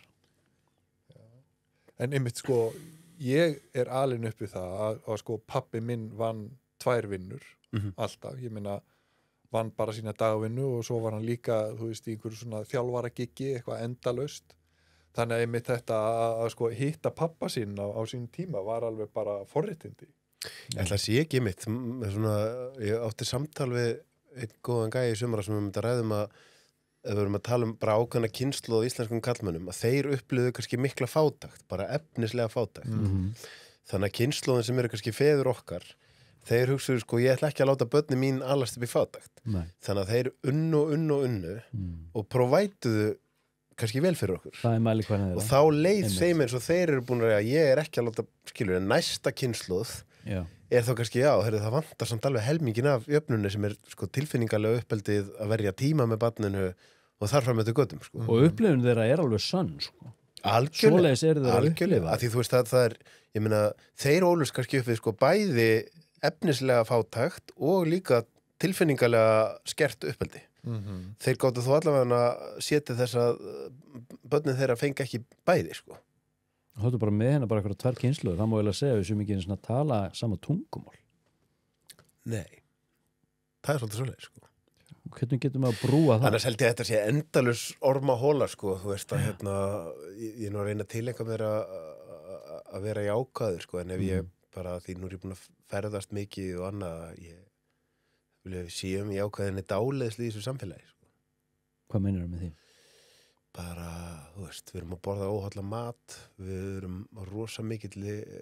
En einmitt sko, ég er alin upp við það að sko pabbi minn vann 2 vinnur alltaf, ég meina vann bara sína dagvinnu og svo var hann líka, þú veist, í einhverju svona þjálfara giggi, eitthvað endalaust. Þannig að einmitt þetta að sko hitta pappa sín á sín tíma var alveg bara forréttindi. Ég ætla að sé ekki mitt, svona, ég átti samtal við einn góðan gæi í sumara sem við myndum að ræðum að ef við erum að tala bara ákveðna kynslóð á íslenskum karlmönnum, að þeir upplifðu kannski mikla fátækt, bara efnislega fátækt. Þannig að kynslóðin sem eru kannski feður okkar, þeir hugsaðu sko, ég ætla ekki að láta börnin mín alast upp í fátækt. Nei. Þannig að þeir unnu og provætuðu kannski vel fyrir okkur. Það er mælikvarðin þeirra. Og þá leið þeim eins og þeir eru búin að ég er ekki að láta, skilur, en næsta kynslóð er þá kannski, það vantar samt alveg helmingin af jöfnunni sem er sko tilfinningalega uppeldið að verja tíma með barninu og þar fram með þetta göttum, sko. Og upplifun þeirra er alveg sönn, sko. Algjörlega. Svoleiðis eru þeirra að upplifa. Af því þú veist að það er, ég meina, þeir ólust kannski upp við sko bæði efnislega fátækt og líka tilfinningalega skert uppeldi. Þeir gáttu þó allavega að setja þess að börnin þeirra fengi ekki bæði, sko. Þú höfðu bara með hennar bara eitthvað 2 kynslóður, það má eiginlega segja við sem ekki eins og tala sama tungumál. Nei. Það er svolítið svoleiðis, sko. Hvernig getum við að brúa það? Annars held ég að þetta sé endalaus ormahóla, sko, þú veist að ég nú að reyna til eitthvað meira að vera jákvæður, sko, en ef ég bara, því nú er ég búin að ferðast mikið og annað, ég vilja við séum jákvæðinni dáleiðsli í þessu samfélagi, sko. Hvað meinarðu með því? Bara, þú veist, við erum að borða óholla mat, við erum rosa mikið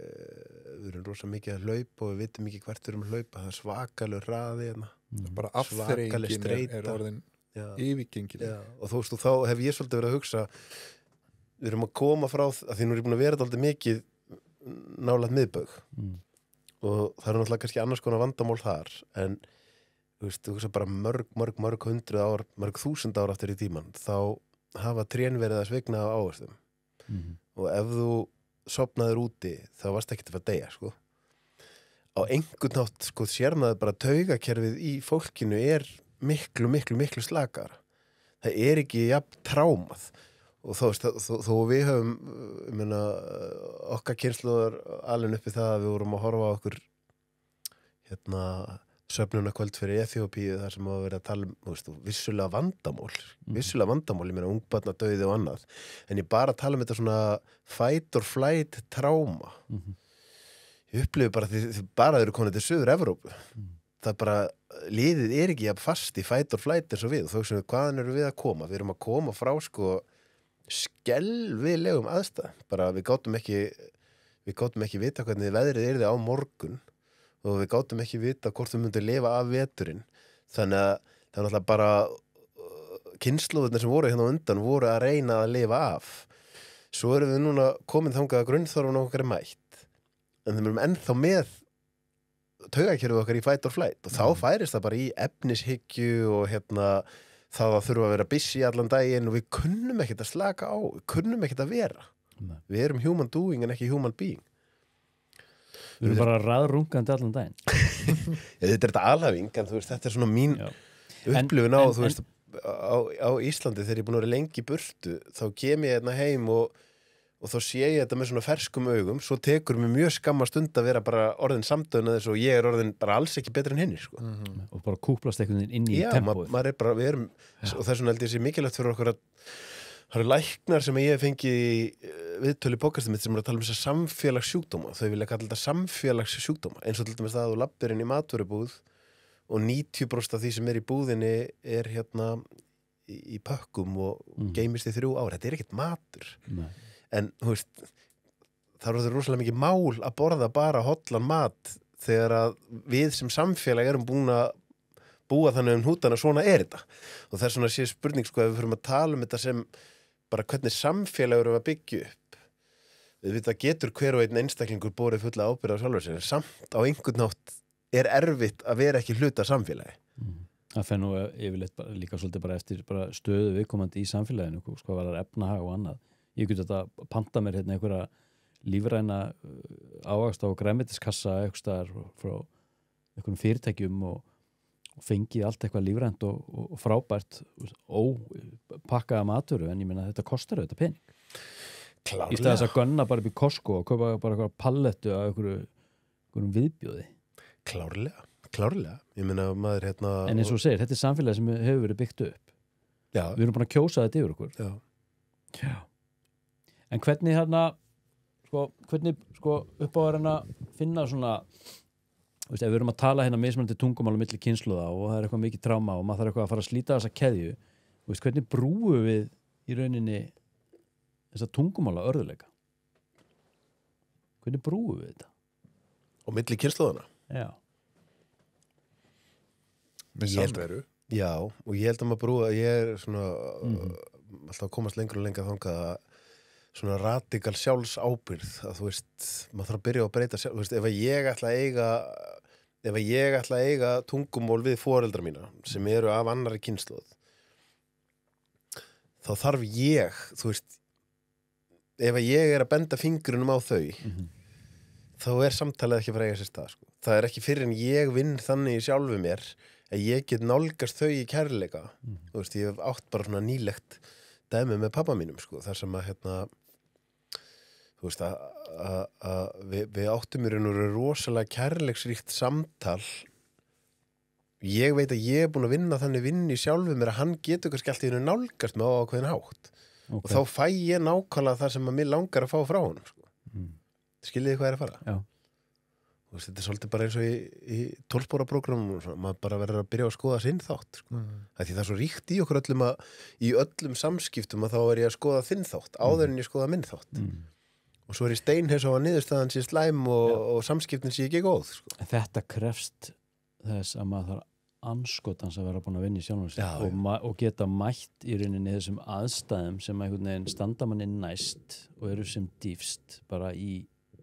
að hlaupa og við vitum ekki hvert við erum að hlaupa, það er svakalega hraði hérna. Bara afþreyingin er orðin yfirgengileg. Og þú veist, og þá hef ég svolítið verið að hugsa, við erum að koma frá, að því nú er ég búin að vera dálítið mikið nálægt miðbaug og það eru náttúrulega kannski annars konar vandamál þar, en þú veist, þú hugsa bara mörg hundruð ár, mörg þúsund ár aftur í tíman, þá hafa trén verið að svigna á ávöxtum og ef þú sofnaðir úti þá varst ekki að fara að deyja, sko. Á einhvern nátt, sko, sér maður bara taugakerfið í fólkinu er miklu slakar. Það er ekki jafn trámað og þó við höfum, ég meina, okkar kynslóðar alveg uppi það að við vorum að horfa á okkur söfnunarkvöld fyrir Eþíópíu þar sem að vera að tala vissulega vandamál, ég meina ungbarnadauði og annað, en ég bara tala um þetta svona fight or flight tráma. Ég upplifi bara því bara þau eru konið til Suður-Evrópu. Það bara, liðið er ekki jafn fast í fight or flight eins og við, og þá sem hvaðan eru við að koma? Við erum að koma frá sko skelfilegum aðstæðum, bara við gátum ekki vita hvernig veðrið yrði á morgun og við gátum ekki vita hvort við myndum lifa af veturinn. Þannig að það er náttúrulega bara kynslóðirnar sem voru hérna á undan voru að reyna að lifa af. Svo erum við núna komin þangað að grunnþörfun okkar er mætt, en við erum ennþá með taugakerfið okkar í fight or flight og þá færist það bara í efnishyggju og það að þurfa að vera busy allan daginn og við kunnum ekkert að slaka á, við kunnum ekkert að vera. Við erum human doing en ekki human being. Við erum bara raðrungandi allan daginn. Þetta er þetta alhæfing, en þú veist, þetta er svona mín upplifun á, þú veist, á Íslandi þegar ég er búin að vera lengi í burtu, þá kem ég hérna heim og og þá sé ég þetta með svona ferskum augum, svo tekur mér mjög skamma stund að vera bara orðin samdöðna þess og ég er orðin bara alls ekki betri en hinni, sko. og bara kúplast einhvern veginn inn í Já, tempóið. maður er bara, við erum, og þess vegna held ég sé mikilvægt fyrir okkur að það eru læknar sem ég hef fengið í viðtölu bókastum mitt sem eru að tala um þess að samfélagssjúkdóma, þau vilja kalla þetta samfélagssjúkdóma, eins og til dæmis það að þú lappir inn í matvörubúð og 90% af því sem er í búðinni er hérna í pökkum og geymist í 3 ár, þetta er ekkert matur. Nei. En, þú veist, það er rosalega mikið mál að borða bara hollan mat þegar að við sem samfélag erum búin að búa þannig hnútana, svona er þetta. Og það er svona sé spurning, sko, ef við fyrir að tala um þetta sem bara hvernig samfélag eru að byggja upp. Við veit að getur hver og einn einstaklingur borið fulla ábyrgð á sjálfur sér, samt á einhvern nátt er erfitt að vera ekki hluta samfélagi. Það fer nú yfirleitt líka svolítið bara eftir bara stöðu viðkomandi í samfélaginu, sko, var það efnahag og annað. Ég get þetta panta mér hérna einhverja lífræna ávaxta og græmitiskassa eitthvað staðar frá einhverjum fyrirtækjum og fengið allt eitthvað lífrænt og frábært pakkaða matvöru, en ég meina þetta kostar auðvitað pening. Í stað þess að gunna bara upp í Costco og kaupa bara eitthvað pallettu af einhverjum viðbjóði. Klárlega. Ég meina maður hérna... En eins og segir, þetta er samfélagi sem hefur verið byggt upp. Já. Við erum búin að kjósa þetta yfir okkur. Já. En hvernig hérna, upp á að finna svona, veist, ef við erum að tala hérna mismunandi tungumál á milli kynslóða og það er eitthvað mikið tráma og maður þarf eitthvað að fara að slíta þessa keðju, veist, hvernig brúum við í rauninni þessa tungumála örðuleika? Hvernig brúum við þetta? Og milli kynslóðana? Já. Með sjálfveru? Já, og ég held að maður brúa, ég er svona alltaf að komast lengur og lengur þangað að svona radikal sjálfsábyrgð að þú veist, maður þarf að byrja að breyta sjálf, þú veist, ef ég ætla að eiga tungumál við foreldra mína sem eru af annarri kynslóð þá þarf ég, þú veist ef ég er að benda fingrunum á þau þá er samtalið ekki að fara að eiga sér stað, sko. Það er ekki fyrir en ég vinn þannig í sjálfu mér að ég get nálgast þau í kærleika þú veist, ég hef átt bara svona nýlegt dæmi með pappa mínum, sko, þar sem að hérna þú veist að við áttum í raun og veru rosalega kærleiksríkt samtal. Ég veit að ég er búin að vinna þannig vinni sjálfu mér að hann getur kannski alltaf einu nálgast með ákveðin hátt og þá fæ ég nákvæmlega það sem að mér langar að fá frá honum, sko. Skiljið þið hvað er að fara? Já. Þú veist, þetta er svolítið bara eins og í 12-spóraprógrammum og svona, maður bara verður að byrja að skoða sinn þátt, sko. Því það er svo ríkt í okkur öllum að í öllum samskiptum að þá er ég að skoða þinn þátt áður en ég skoða minn þátt. Og svo er ég steinheis á að niðurstaðan sé slæm og samskiptin sé ekki góð, sko. Þetta krefst þess að maður þarf anskotans að vera búin að vinna í sjálfum sér og geta mætt í rauninni þessum aðstæðum sem einhvern veginn standa manni næst og eru sem dýfst bara í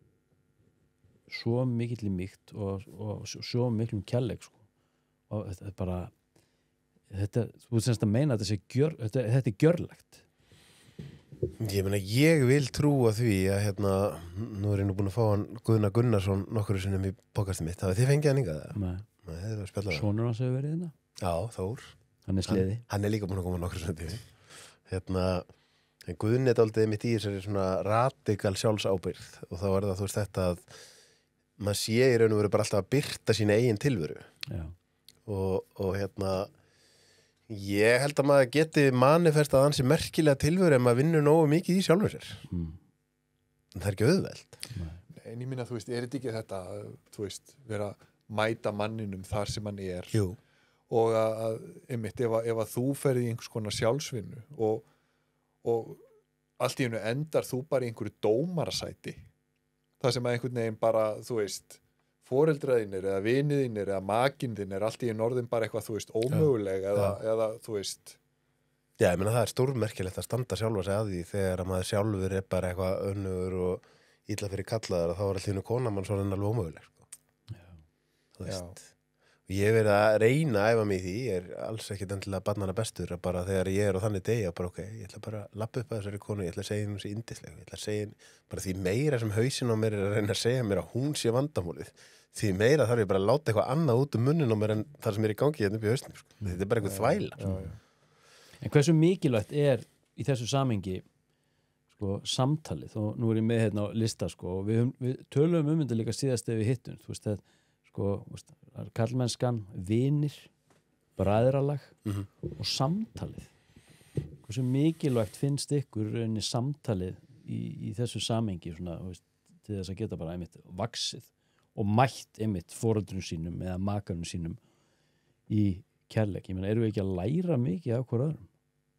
svo mikill í mýkt og svo miklum kærleik, sko. Og þetta er bara þú veist semst að meina að þetta er gjörlegt. Ég meina, ég vil trúa því að hérna, nú er ég nú búin að fá hann Guðna Gunnarsson nokkru sinnum í podcastið mitt, hafið þið fengið hann hingað? Nei, það var spjallað. Sonur hans hefur verið hérna? Já, Þór. Hann er sleði. Hann er líka búin að koma nokkru sinnum til. Hérna, en Guðni er dálítið mitt í þessari svona radikal sjálfsábyrgð og þá er það, þú veist, þetta að maður sé í raun og veru bara alltaf að birta sína eigin tilveru. Já. Og hérna ég held að maður geti manifestað ansi merkilega tilveru ef maður vinnur nógu mikið í sjálfur sér. En það er ekki auðvelt. En ég minna, þú veist, er þetta ekki þetta, þú veist, vera að mæta manninum þar sem hann er. Jú. Og að einmitt, ef að þú ferði í einhvers konar sjálfsvinnu og allt í einu endar þú bara í einhverju dómarasæti, það sem að einhvern veginn bara, þú veist, foreldraðinir eða viniðinir eða makinðin er allt í norðin bara eitthvað, þú veist, ómöguleg eða þú veist. Já, ég meina það er stórmerkilegt að standa sjálfa sig að því þegar að maður sjálfur er bara eitthvað önnur og illa fyrir kallaðar og þá er allt í einu konamann svo alveg ómöguleg, sko. Já. Þú veist. Og ég verið að reyna að æfa mig í því, ég er alls ekkit endilega barnanna bestur, að bara þegar ég er á þannig degi að bara ok, ég ætla bara að lappa upp að þessari konu, ég ætla að segja hún sé yndisleg, ég ætla að segja bara því meira sem hausinn á mér er að reyna að segja mér að hún sé vandamálið, því meira þarf ég bara að láta eitthvað annað út munnin á mér en það sem er í gangi hérna upp í hausnum, sko. Þetta er bara eitthvað þvæla. En hversu mikilvægt er í þessu samhengi, sko, samtalið og nú er ég með hérna á lista sko, og við tölum þetta líka síðast ef við hittum, þú veist það sko, það er karlmennskan, vinir bræðralag og samtalið hversu mikilvægt finnst ykkur rauninni samtalið í þessu samengi svona, veist, til þess að geta bara einmitt vaxið og mætt einmitt foreldrum sínum eða makarnum sínum í kærleik, ég meina, erum við ekki að læra mikið af hver öðrum?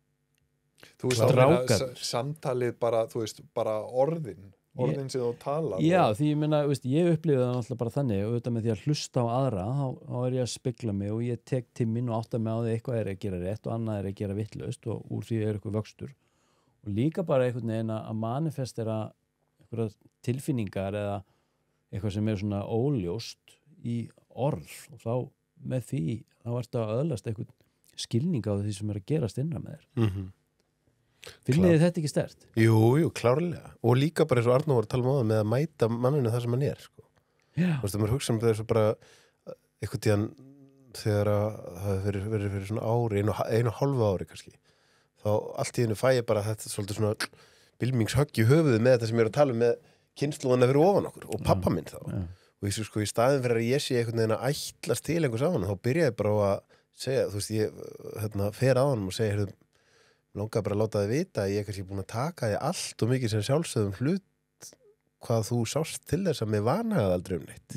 Þú veist að meina samtalið bara, þú veist, bara orðin sem þú talar. Já, því ég meina, veist, ég upplifði það náttúrulega bara þannig og auðvitað með því að hlusta á aðra þá er ég að spegla mig og ég tek tíminn og átta mig á því eitthvað er að gera rétt og annað er að gera vitlaust og úr því er eitthvað vöxtur og líka bara einhvern veginn að manifestera einhverja tilfinningar eða eitthvað sem er svona óljóst í orð og þá með því þá ertu að öðlast einhvern skilning á því sem er að gerast innra með þér. Finnið þið þetta ekki sterkt? Jú, klárlega. Og líka bara eins og Arnór var að tala um með að mæta manninu það sem hann er. Sko. Já. Þú veist, maður hugsa þess að bara einhvern tíðan þegar það hefur verið fyrir svona ári, einu og hálfu ári kannski, þá allt í einu fæ ég bara þetta svolítið svona bylmingshögg í höfuðu með þetta sem ég er að tala með kynslóðana fyrir ofan okkur og pappa minn þá. Já. Og ég sko í staðin fyrir að ég sé einhvern veginn að ætlast til einhvers á hann, þá byrja ég bara á að segja, þú veist, ég fer á hann og segja, langar bara að láta þið vita að ég er kannski búin að taka þig allt og mikið sem sjálfsögðum hlut hvað þú sást til þess að mig vanagaði aldrei neitt.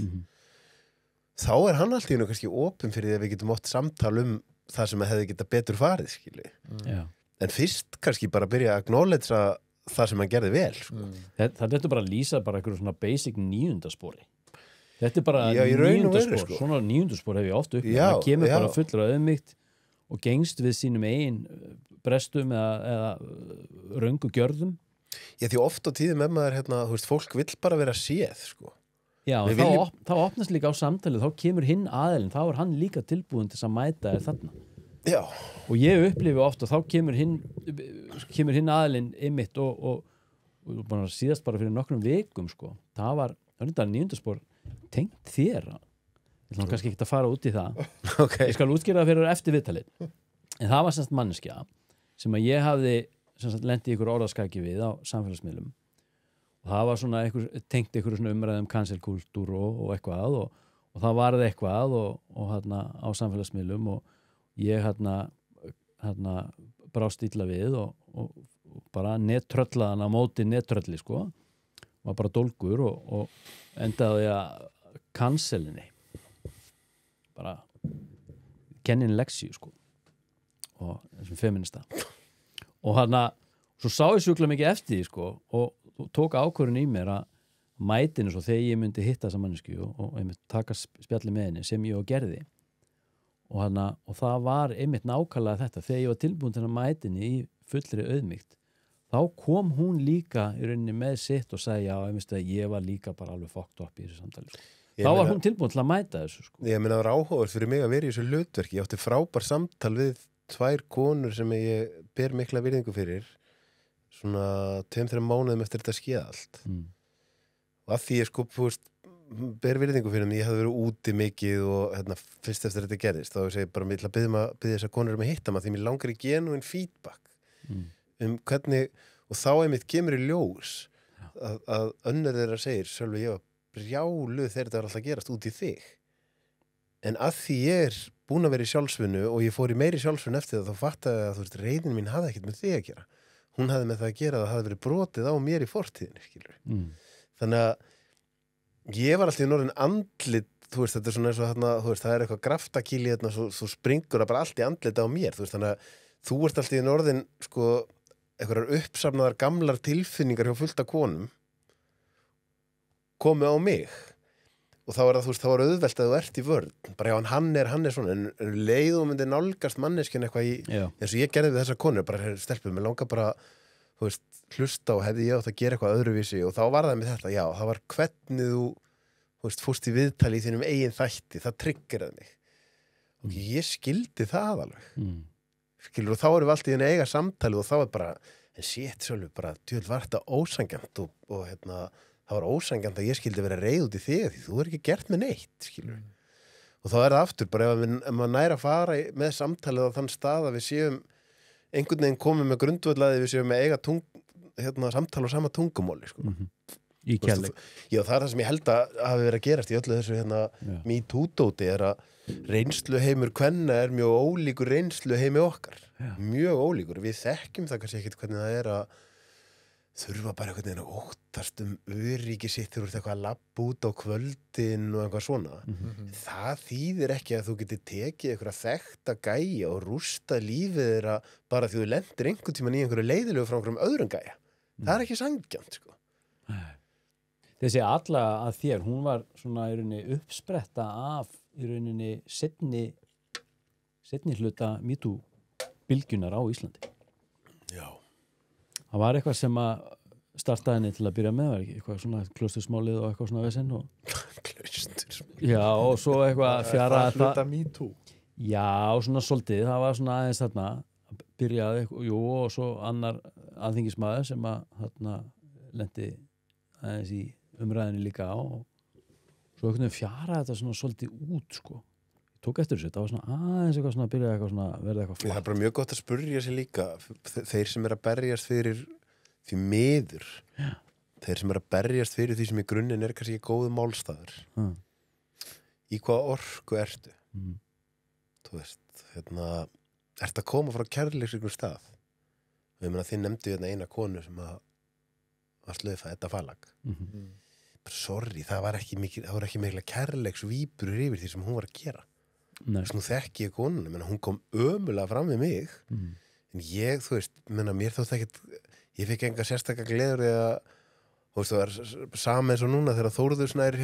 Þá er hann allt í einu kannski opinn fyrir því að við getum oft samtal það sem hefði geta betur farið, skilji. En fyrst kannski bara byrja að acknowledge það sem hann gerði vel. Sko. Það er bara að lýsa bara einhverju svona basic níundaspori. Þetta er bara níundaspor. Sko. Svona níundaspor hef ég oft upp. Það kemur bara fullur að auðmygt og gengst við sínum eigin brestum eða röngu gjörðum. Já, því oft á tíðum maður, þú veist, fólk vill bara vera séð, sko. Já, þá opnast líka á samtalið, þá kemur hinn aðilinn, þá er hann líka tilbúin til að mæta þér þarna. Já. Og ég upplifi ofta, þá kemur hinn aðilinn einmitt og bara síðast bara fyrir nokkrum vikum, sko. Það var þetta níundaspor tengt þér. Ég ætla kannski ekki að fara út í það. Okay. Ég skal útskýra það fyrir eftir viðtalið. En það var semst manneskja sem að ég hafði lent í ykkur orðaskaki við á samfélagsmiðlum og það var svona tengt ykkur svona umræðum cancelkultúr og eitthvað og það varði eitthvað og hérna á samfélagsmiðlum og ég hérna brást illa við og bara nettröllaðan á móti nettrölli sko var bara dólgur og endaði að cancelinni bara kennin leksíu sko og þessum feminista og hann svo sá ég sjúkla mikið eftir því sko og tók ákvörðun í mér að mætinu svo þegar ég myndi hitta þessa mannesku og einmitt taka spjalli með henni sem ég og gerði og það var einmitt nákvæmlega þetta þegar ég var tilbúin til að mætinu í fullri auðmýkt þá kom hún líka í rauninni með sitt og sagði já, ég var líka bara alveg fucked up í þessu samtali sko. Þá var hún tilbúin til að mæta þessu sko. Ég meina það var áhugavert fyrir mig að vera í þessu hlutverki ég átti frábær samtal við 2 konur sem ég ber mikla virðingu fyrir svona 2-3 mánuðum eftir þetta skeið allt og að því ég sko ber virðingu fyrir mig, ég hafði verið úti mikið og fyrst eftir þetta gerðist þá segi ég bara mig til að biðja þessar konur að hitta maður því mér langar í genuine feedback hvernig og þá einmitt kemur í ljós að önnur þeirra segir Sölvi ég var brjáluð þegar þetta var alltaf að gerast út í þig en að því ég er búin að vera í sjálfsvinnu og ég fór í meiri sjálfsvinnu eftir það þá fattaði að þú veist, reiðin mín hafði ekkert með þig að gera hún hafði með það að gera að það hafði verið brotið á mér í fortíðinni, skilur þannig að ég var alltaf í norðin andlit, þú veist, þetta er svona eins og þarna, þú veist, það er eitthvað graftakíli þarna, svo springur það bara allt í andlit á mér, þú veist, þannig að þú ert alltaf í norðin, sko, einhverjar uppsafnaðar gamlar tilfinningar hjá fullt af konum komu á mig og þá er það, þú veist, þá er auðvelt að þú ert í vörn bara já, hann er svona en leið og myndi nálgast manneskinn eitthvað í eins og ég gerði við þessar konur, bara stelpum, mér langar bara, þú veist, hlusta og hefði ég átt að gera eitthvað öðruvísi og þá var það með þetta, já, það var hvernig þú veist, fórst í viðtali í þínum eigin þætti, það triggeraði mig og ég skildi það alveg skilur, og þá erum við alltaf í eiga samtali og þá er bara, en shit, Sölvi, bara djöld var þetta ósangjant og það var ósangjant að ég skildi vera reið út í þig því þú er ekki gert með neitt, skilur og þá er það aftur, bara ef maður næra að fara með samtalið á þann stað að við séum einhvern veginn komið með grundvöllaði við séum með eiga samtala á sama tungumáli sko. Í kærleik. Já, það er það sem ég held að hafi verið að gerast í öllu þessu MeToo-dóti er að reynsluheimur kvenna er mjög ólíkur reynsluheimi okkar. Mjög ólíkur. Við þekkjum það kannski ekkert hvernig það er að þurfa bara einhvern veginn að óttast öryggi sitt þegar þú ert eitthvað að labba út á kvöldin og eitthvað svona. Það þýðir ekki að þú getur tekið einhverja þekkta gæja og rústa lífið þeirra bara því þú lendir einhvern tímann í einhverju leiðilegu frá einhverjum öðrum gæja. Það er ekki sanngjarnt, sko. Þessi alla að þér, hún var svona í rauninni uppspretta af í rauninni seinni hluta MeToo bylgjunar á Íslandi. Já. Það var eitthvað sem að startaði henni til að byrja með, var ekki? Eitthvað svona klaustursmálið og eitthvað svona vesinn og... Klaustursmálið? Já, og svo eitthvað fjara... Það hluta MeToo? Já, svona svolítið. Það var svona aðeins þarna að byrjaði, jú, og svo annar alþingismaður sem að þarna lendi aðeins í umræðinni líka á og svo einhvern veginn fjara þetta svona svolítið út, sko. Ég tók eftir þessu, það var svona aðeins eitthvað svona að byrja eitthvað svona, verða eitthvað flatt. Það er bara mjög gott að spurja sig líka þeir sem er að berjast fyrir því miður. Já. Þeir sem er að berjast fyrir því sem í grunninn er kannski góðu málstaður. Í hvaða orku ertu? Þú veist, ertu að koma frá kærleiksríkum stað? Og ég meina þið nefndu eina konu sem að slöfa þetta falag. Sorry, það var ekki mikla kærleiksvíburur yfir því sem hún var að gera. Þess nú þekki ég konuna, menna hún kom ömulega fram við mig en ég, þú veist, menna mér þótt ekkert ég fikk enga sérstaka gleður eða, þú veist, það er sama eins og núna þegar Þórður Snær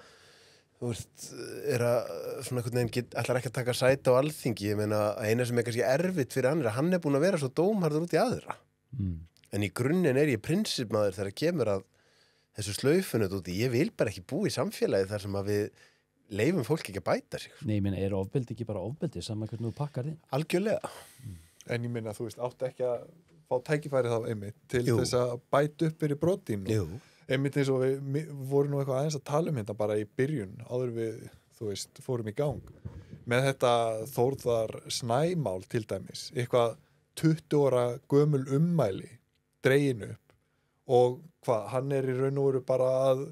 þú veist, er að svona einhvern veginn ætlar ekki að taka sæti á Alþingi, ég meina, eina sem er kannski erfitt fyrir hann hann er búin að vera svo dómharður út í aðra en í grunninn er ég prinsipmaður þegar kemur að þessu slaufunut úti, ég vil bara ekki búa í samfélagi þar sem að við leifum fólk ekki að bæta sig. Nei, ég meina, er ofbeldi ekki bara ofbeldi saman hvernig þú pakkar þig? Algjörlega. En ég meina, þú veist, áttu ekki að fá tækifæri þá einmitt til þess að bæta upp fyrir brotin og einmitt eins og við vorum nú eitthvað aðeins að tala um þetta bara í byrjun áður við, þú veist, fórum í gang með þetta Þórðar Snæmál til dæmis, eitthvað 20 ára gömul ummæli dregin upp og hvað, hann er í raun og veru bara að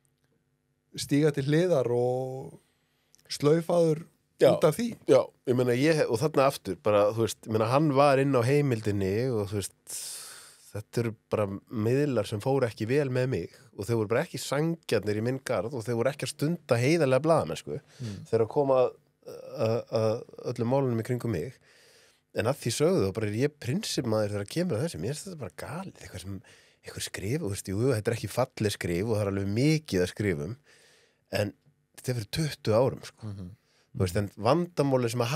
stíga til hliðar og slaufaður út af því. Já, ég meina og þarna aftur, bara, þú veist, ég meina hann var inn á heimildinni og þú veist, þetta eru bara miðlar sem fóru ekki vel með mig og þau voru bara ekki sangjarnir í minn garð og þau voru ekki að stunda heiðarlega blaðamennsku þegar að koma að öllum málunum í kringum mig. En að því sögðu þá bara er ég prinsipmaður þegar að kemur að þessu, mér finnst þetta bara galið, eitthvað sem eitthvað skrif, og þú veist, jú, þetta er ekki falleg skrif og það er alveg mikið að skrifum en þetta er fyrir 20 árum sko. Þú veist, en vandamáli sem að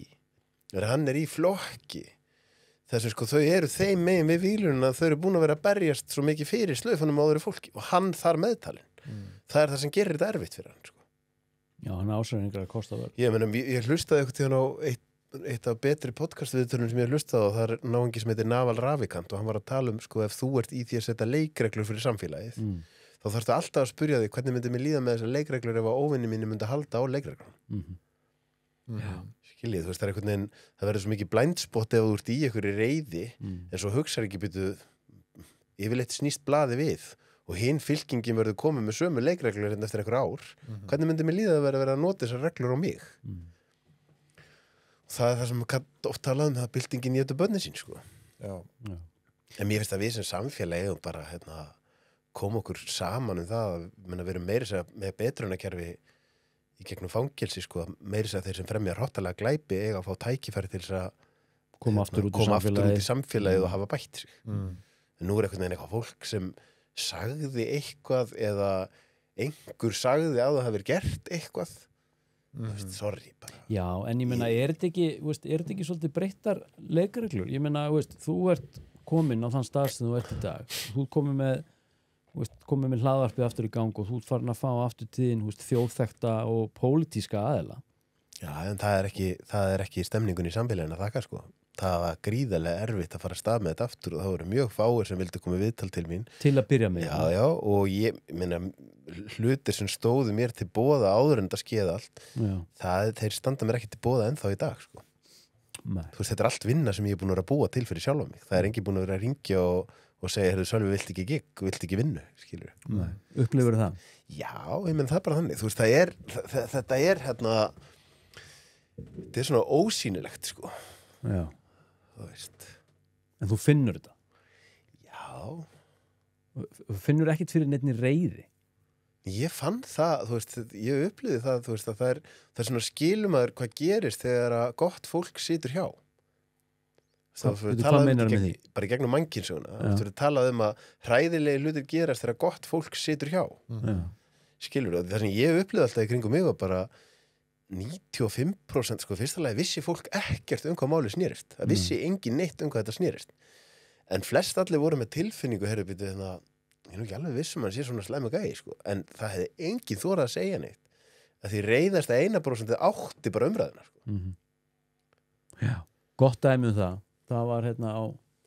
hann er í flokki þess að sko þau eru þeim megin við vílunum að þau eru búin að vera að berjast svo mikið fyrir slaufunum á öðru fólki og hann þar meðtalinn það er það sem gerir þetta erfitt fyrir hann sko. Já, hann ásæringar að kosta verð. Ég meina, ég hlustaði eitthvað tíðan á eitt af betri podcastviðtölum sem ég hlustaði og það er náungi sem heitir Naval Ravikant og hann var að tala sko ef þú ert í því að setja leikreglur fyrir samfélagið þá þarftu alltaf að spyrja þig hvernig myndi mér líða með þessar leikreglur ef að óvinni mínu myndi halda á leikreglunum. Skiljið, þú veist, það er einhvern veginn það verður svo mikið blindspot ef þú ert í einhverju reiði en svo hugsar ekki byrju yfirleitt snýst blaði við og hinn fylkingin verður komið með sömu leikreglur en eftir einhver ár hvernig myndi mér líða að vera að nota þessar reglur á mig það er það sem oft talað um það byltingin í þetta börnin sín sko. En mér finnst að við sem samfélagi og bara koma okkur saman það að vera meira með betrunarkerfi í gegnum fangelsi sko, meira að þeir sem fremja hrottalega glæpi eiga að fá tækifæri til þess að koma aftur út í samfélagið og hafa bætt sig en nú er einhvern veginn eitthvað fólk sem sagði eitthvað eða einhver sagði að það hafi verið gert eitthvað sorry bara. Já, en ég meina, er þetta ekki svolítið breyttar leikreglur? Ég meina, þú ert komin á þann stað sem þú ert í dag. Þú komið með hlaðvarpið aftur í gang og þú ert farin að fá aftur tíðin þjóðþekta og pólitíska aðila. Já, en það er ekki stemningun í samfélaginu að þakka sko. Það var gríðarlega erfitt að fara að stað með þetta aftur og það voru mjög fáir sem vildi koma viðtal til mín. Til að byrja með. Já, og ég meina hlutir sem stóðu mér til boða áður en það skeið allt. Þeir standa mér ekki til boða ennþá í dag sko. Þú veist, þetta er allt vinna sem ég er búin að vera að búa til fyrir sjálfa mig. Það er enginn búin að vera að ringja og segja, Sölvi, vilt ekki gig, vilt ekki vinnu, skilur. Upplifur það? Já, ég menn það er bara þannig. Þú veist, þetta er hérna, þetta er svona ósýnilegt, sko. Já. Þú veist. En þú finnur þetta? Já. Þú finnur ekkert fyrir neittni reiði? Ég fann það, þú veist, ég upplýði það, þú veist, að það er svona skilumæður hvað gerist þegar að gott fólk situr hjá. Hvað meinar með því? Bara í gegnum mannkynsöguna. Þú veist, talað að hræðilegi hlutir gerast þegar gott fólk situr hjá. Skilur þú? Það sem ég upplýði alltaf í kringum mig var bara 95%, sko, fyrsta lagi vissi fólk ekkert hvað máli snýrist. Það vissi engin neitt hvað þetta snýrist. En flest allir voru með tilfinningu, herrubítu, þannig að ég er nú ekki alveg vissum að hann sé svona slæmu gæi, sko. En það hefði engin þorað að segja neitt. Að því reiðast að 1% átti bara umræðina, sko. Já, gott dæmi það. Það var hérna á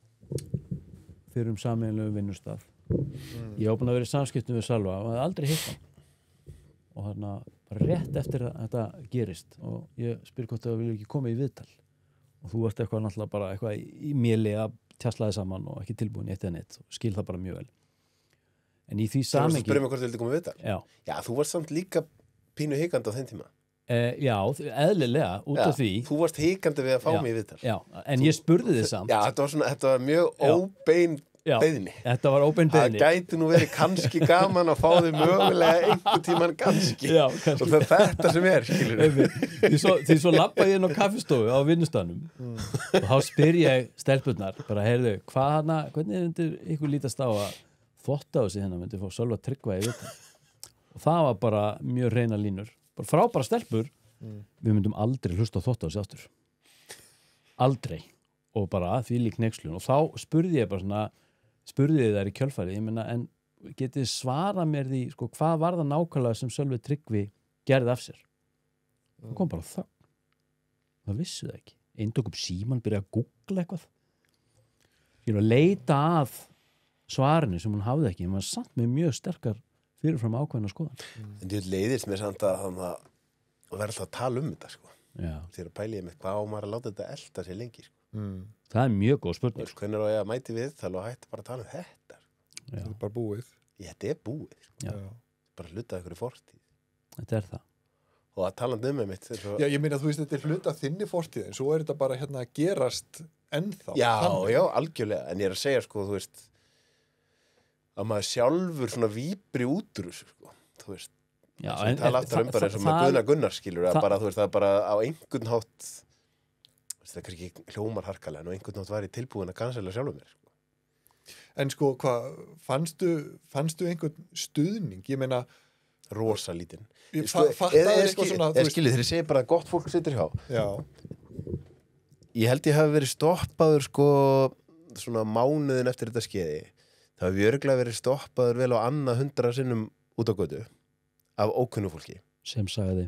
fyrrum sameiginlegu vinnustaf. Ég var búin að vera í samskiptum við Sölva og hafði aldrei hitt hann. Og hérna rétt eftir að þetta gerist og ég spyr hvort það vilja ekki koma í viðtal. Og þú ert eitthvað náttúrulega bara eitthvað í méli að tjaslaði saman og ekki tilbúin eitt eða neitt og skil það bara mjög vel. En í því Þú samengi... varst að spyrja mig hvort þú vildi koma í viðtal? Já. Já, þú varst samt líka pínu hikandi á þeim tíma. Já, eðlilega, út af því. Þú varst hikandi við að fá mig í viðtal. Já, en ég spurði þið samt. Já, þetta var mjög óbein beiðni. Þetta var óbein beiðni. Það gæti nú verið kannski gaman að fá þig mögulega einhvern tímann kannski. Já, kannski. Og það er þetta sem skilur við. Því svo labba ég inn á kaffistofu á vinnustanum og þá spyr ég stelpurnar, bara heyrðu, hvernig myndir ykkur lítast á að þvotta á sig hérna, myndir fá Sölva Tryggva í viðtal. Og það var bara mjög hreina línur. Bara frábæra stelpur, við myndum aldrei hlusta á þvotta á sig aftur. Aldrei. Og bara því lík nexlun. Og þá spurði ég bara svona, spurði þið þær í kjölfæri, ég meina, en getið svara mér því, sko, hvað var það nákvæmlega sem Sölvi Tryggvi gerði af sér? Það kom bara það. Það vissu það ekki. Einn tók upp síman, byrjaði að googla eitthvað. Ég var að leita að svarinu sem hún hafði ekki, en maður satt með mjög sterkar fyrirfram ákveðna skoðan. En þetta leiðist mér samt að vera alltaf að tala þetta, sko. Já. Þegar pæli ég með hvað á maður að láta þetta elta sér lengi, sko. Það er mjög góð spurning. Hvernig er að mæti við þá hætti bara að tala þetta? Þetta er bara búið. Þetta er búið, sko. Já. Bara hluta ykkur í fortíð. Þetta er það. Og að tala með mitt. Já, ég meina, þú veist, þetta er hluta þinni fortíð, en svo er þetta bara hérna að gerast ennþá. Já, algjörlega. En ég er að segja, sko, þú veist, að maður sjálfur svona víbri út úr þessu, sko. Þú veist, Já, en tala aftur bara eins og með Gunnar Gunnar, skilur, að bara, þú veist, það er bara á einhvern hátt, það er kannski ekki hljómar harkalega, en á einhvern hátt var ég tilbúin að cancela sjálfur mér, sko. En sko, fannstu einhvern stuðning? Ég meina, rosa lítinn. Fattaði eitthvað svona, þú veist. Skilið, þeir segja bara að gott fólk situr hjá. Já. Ég held ég hafi verið stoppaður, sko, svona mánuðin eftir þetta skeiði. Það hefur örugglega verið stoppaður vel á annað 100 sinnum út á götu af ókunnu fólki. Sem sagði,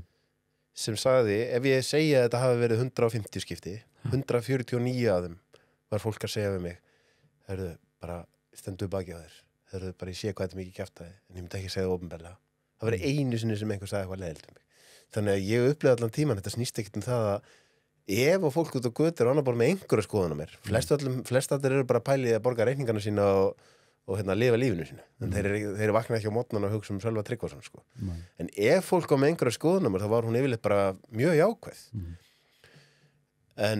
ef ég segja að þetta hafi verið 150 skipti, 149 af þeim var fólk að segja við mig, herðu, bara stendu baki á þér, herðu, bara ég sé hvað þetta mikið kjaftaði, en ég myndi ekki segja það opinberlega. Það var einu sinni sem einhver sagði eitthvað leiðilegt um mig. Þannig að ég upplega allan tíman, þetta snýst ekkert um það að ef og fólk út á götu er annað bara með einhverja skoðun á mér. Flest allir eru bara pælið að borga reikningana sína og hérna lifa lífinu sínu. En þeir vakna ekki á mótnan og hugsa um Sölva Tryggvason, sko. En ef fólk á með einhverja skoðun á mér, þá var hún yfirleitt bara mjög jákvæð. En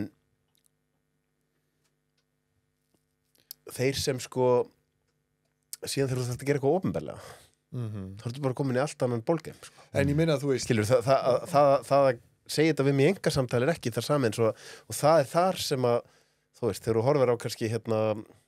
þeir sem, sko, síðan þegar þú þarft að gera eitthvað opinberlega, þá ertu bara komin í allt annan bólgeim, sko. En ég meina að þú veist, skilur, það að segja þetta við mig í engasamtali er ekki þar saman og það er þar sem að, þú veist, þegar þú horfir á kannski hérna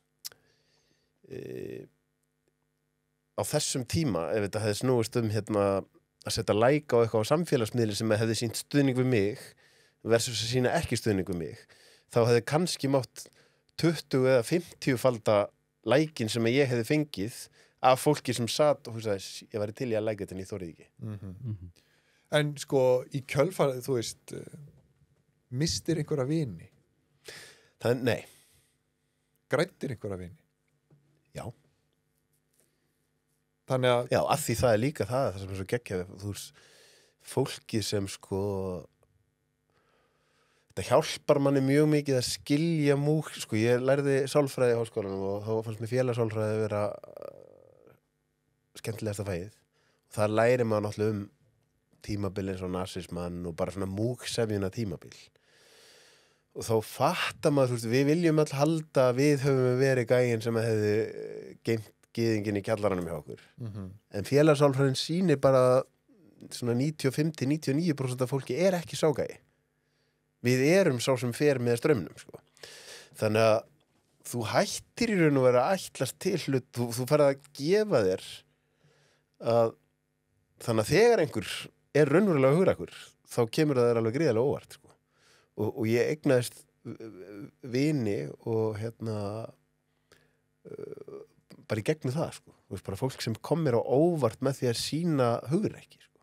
á þessum tíma, ef þetta hefði snúist hérna að setja like á eitthvað á samfélagsmiðli sem hefði sýnt stuðning við mig versus að sýna ekki stuðning við mig, þá hefði kannski mátt 20 eða 50 falda likein sem ég hefði fengið af fólki sem satt og hugsaði, ég væri til í að like þetta en ég þorið ekki. En sko, í kjölfarið, þú veist, mistir einhverja vini? Nei. Græddir einhverja vini? Já. Þannig að... Já, af því það er líka það sem er svo geggjað, þú veist, fólki sem, sko, þetta hjálpar manni mjög mikið að skilja múk, sko, ég lærði sálfræði í háskólanum og þá fannst mér félagssálfræði að vera skemmtilegasta fæið. Það læri maður náttúrulega tímabil eins og nasismann og bara svona múksefjuna tímabil. Og þá fattar maður, þú veist, við viljum all halda að við höfum verið gæinn sem hefði geimt gyðingin í kjallaranum hjá okkur. En félagssálfræðin sýnir bara svona 95-99% af fólki ekki sá gæi. Við erum sá sem fer með straumnum, sko. Þannig að þú hættir í raun og vera að ætlast til hlut, þú ferð að gefa þér að þannig að þegar einhver raunverulega hugrakur, þá kemur það þér alveg gríðarlega óvart, sko. Og ég eignaðist vini og bara í gegnum það, sko. Þú veist, bara fólk sem kom mér á óvart með því að sýna hugrekki, sko.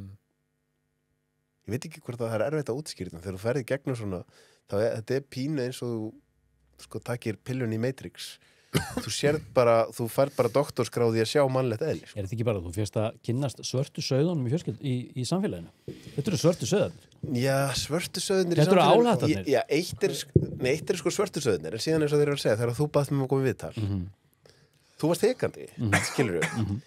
Ég veit ekki hvort það er erfitt að útskýra þegar þú ferði gegnum svona, þetta pínu eins og þú sko takir pillun í Matrix. Þú færð bara doktorsgráði að sjá mannlegt eðli, sko. Þetta ekki bara þú fyrst að kynnast svörtu sauðunum í fjölskyld í samfélaginu? Þetta eru svörtu sauðarnir. Já, svörtu sauðarnir Þetta eru álættarnir. Já, eitt er sko svörtu sauðarnir, en síðan eins og þeir eru að segja, þegar þú baðst mig að koma í viðtal. Þú varst hikandi, skilurðu.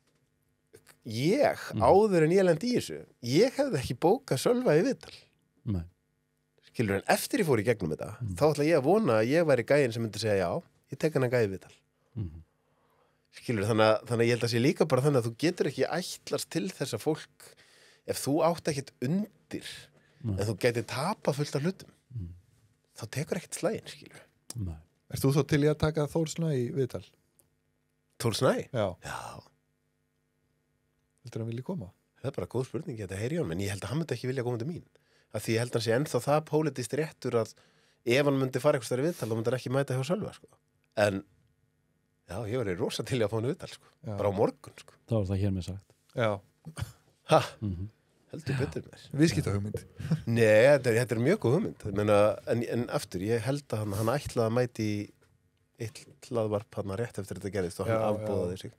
Ég, áður en ég lendi í þessu, ég hefði ekki bókað Sölva í viðtal. Nei. Skilurðu, en eftir ég fór í gegnum þetta, þá ætla ég að vona að ég væri gæinn sem myndi segja já, ég tek hann að gæði viðtal. Skilurðu, þannig að ég held að sé líka bara þannig að þú getur ekki ætlast til þess að fólk, ef þú átt ekkert undir, en þú getur tapað fullt af hlutum, þá tekur ekkert slægin, skilurðu. Nei. Erst þú þá til í að taka Þór Snæ í viðtal? Þór Snæ? Já. Já. Heldur hann vilja koma? Það er bara góð spurning, ég heyri á hann, en ég held að hann myndi ekki vilja koma til mín. Af því ég held að hann sé ennþá það pólitískt réttur að ef hann myndi fara eitthvað stærri viðtal, þá myndi hann ekki mæta hjá Sölva, sko. En já, ég var rosa til í að fá hann viðtal, sko. Já. Bara á morgun, sko. Þá er það hér með sagt. Já. Ha? Heldur betur með þess. Viðskiptahugmynd. Nei, þetta er mjög góð hugmynd. Meina, en aftur, ég held að hann ætlaði að mæti í eitt hlaðvarp hann rétt eftir þetta gerðist og hann afbóðaði sig.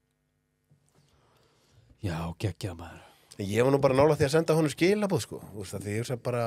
Já, geggjað maður. Ég var nú bara nála því að senda honum skilabóð, sko. Þú veist, því ég hugsa bara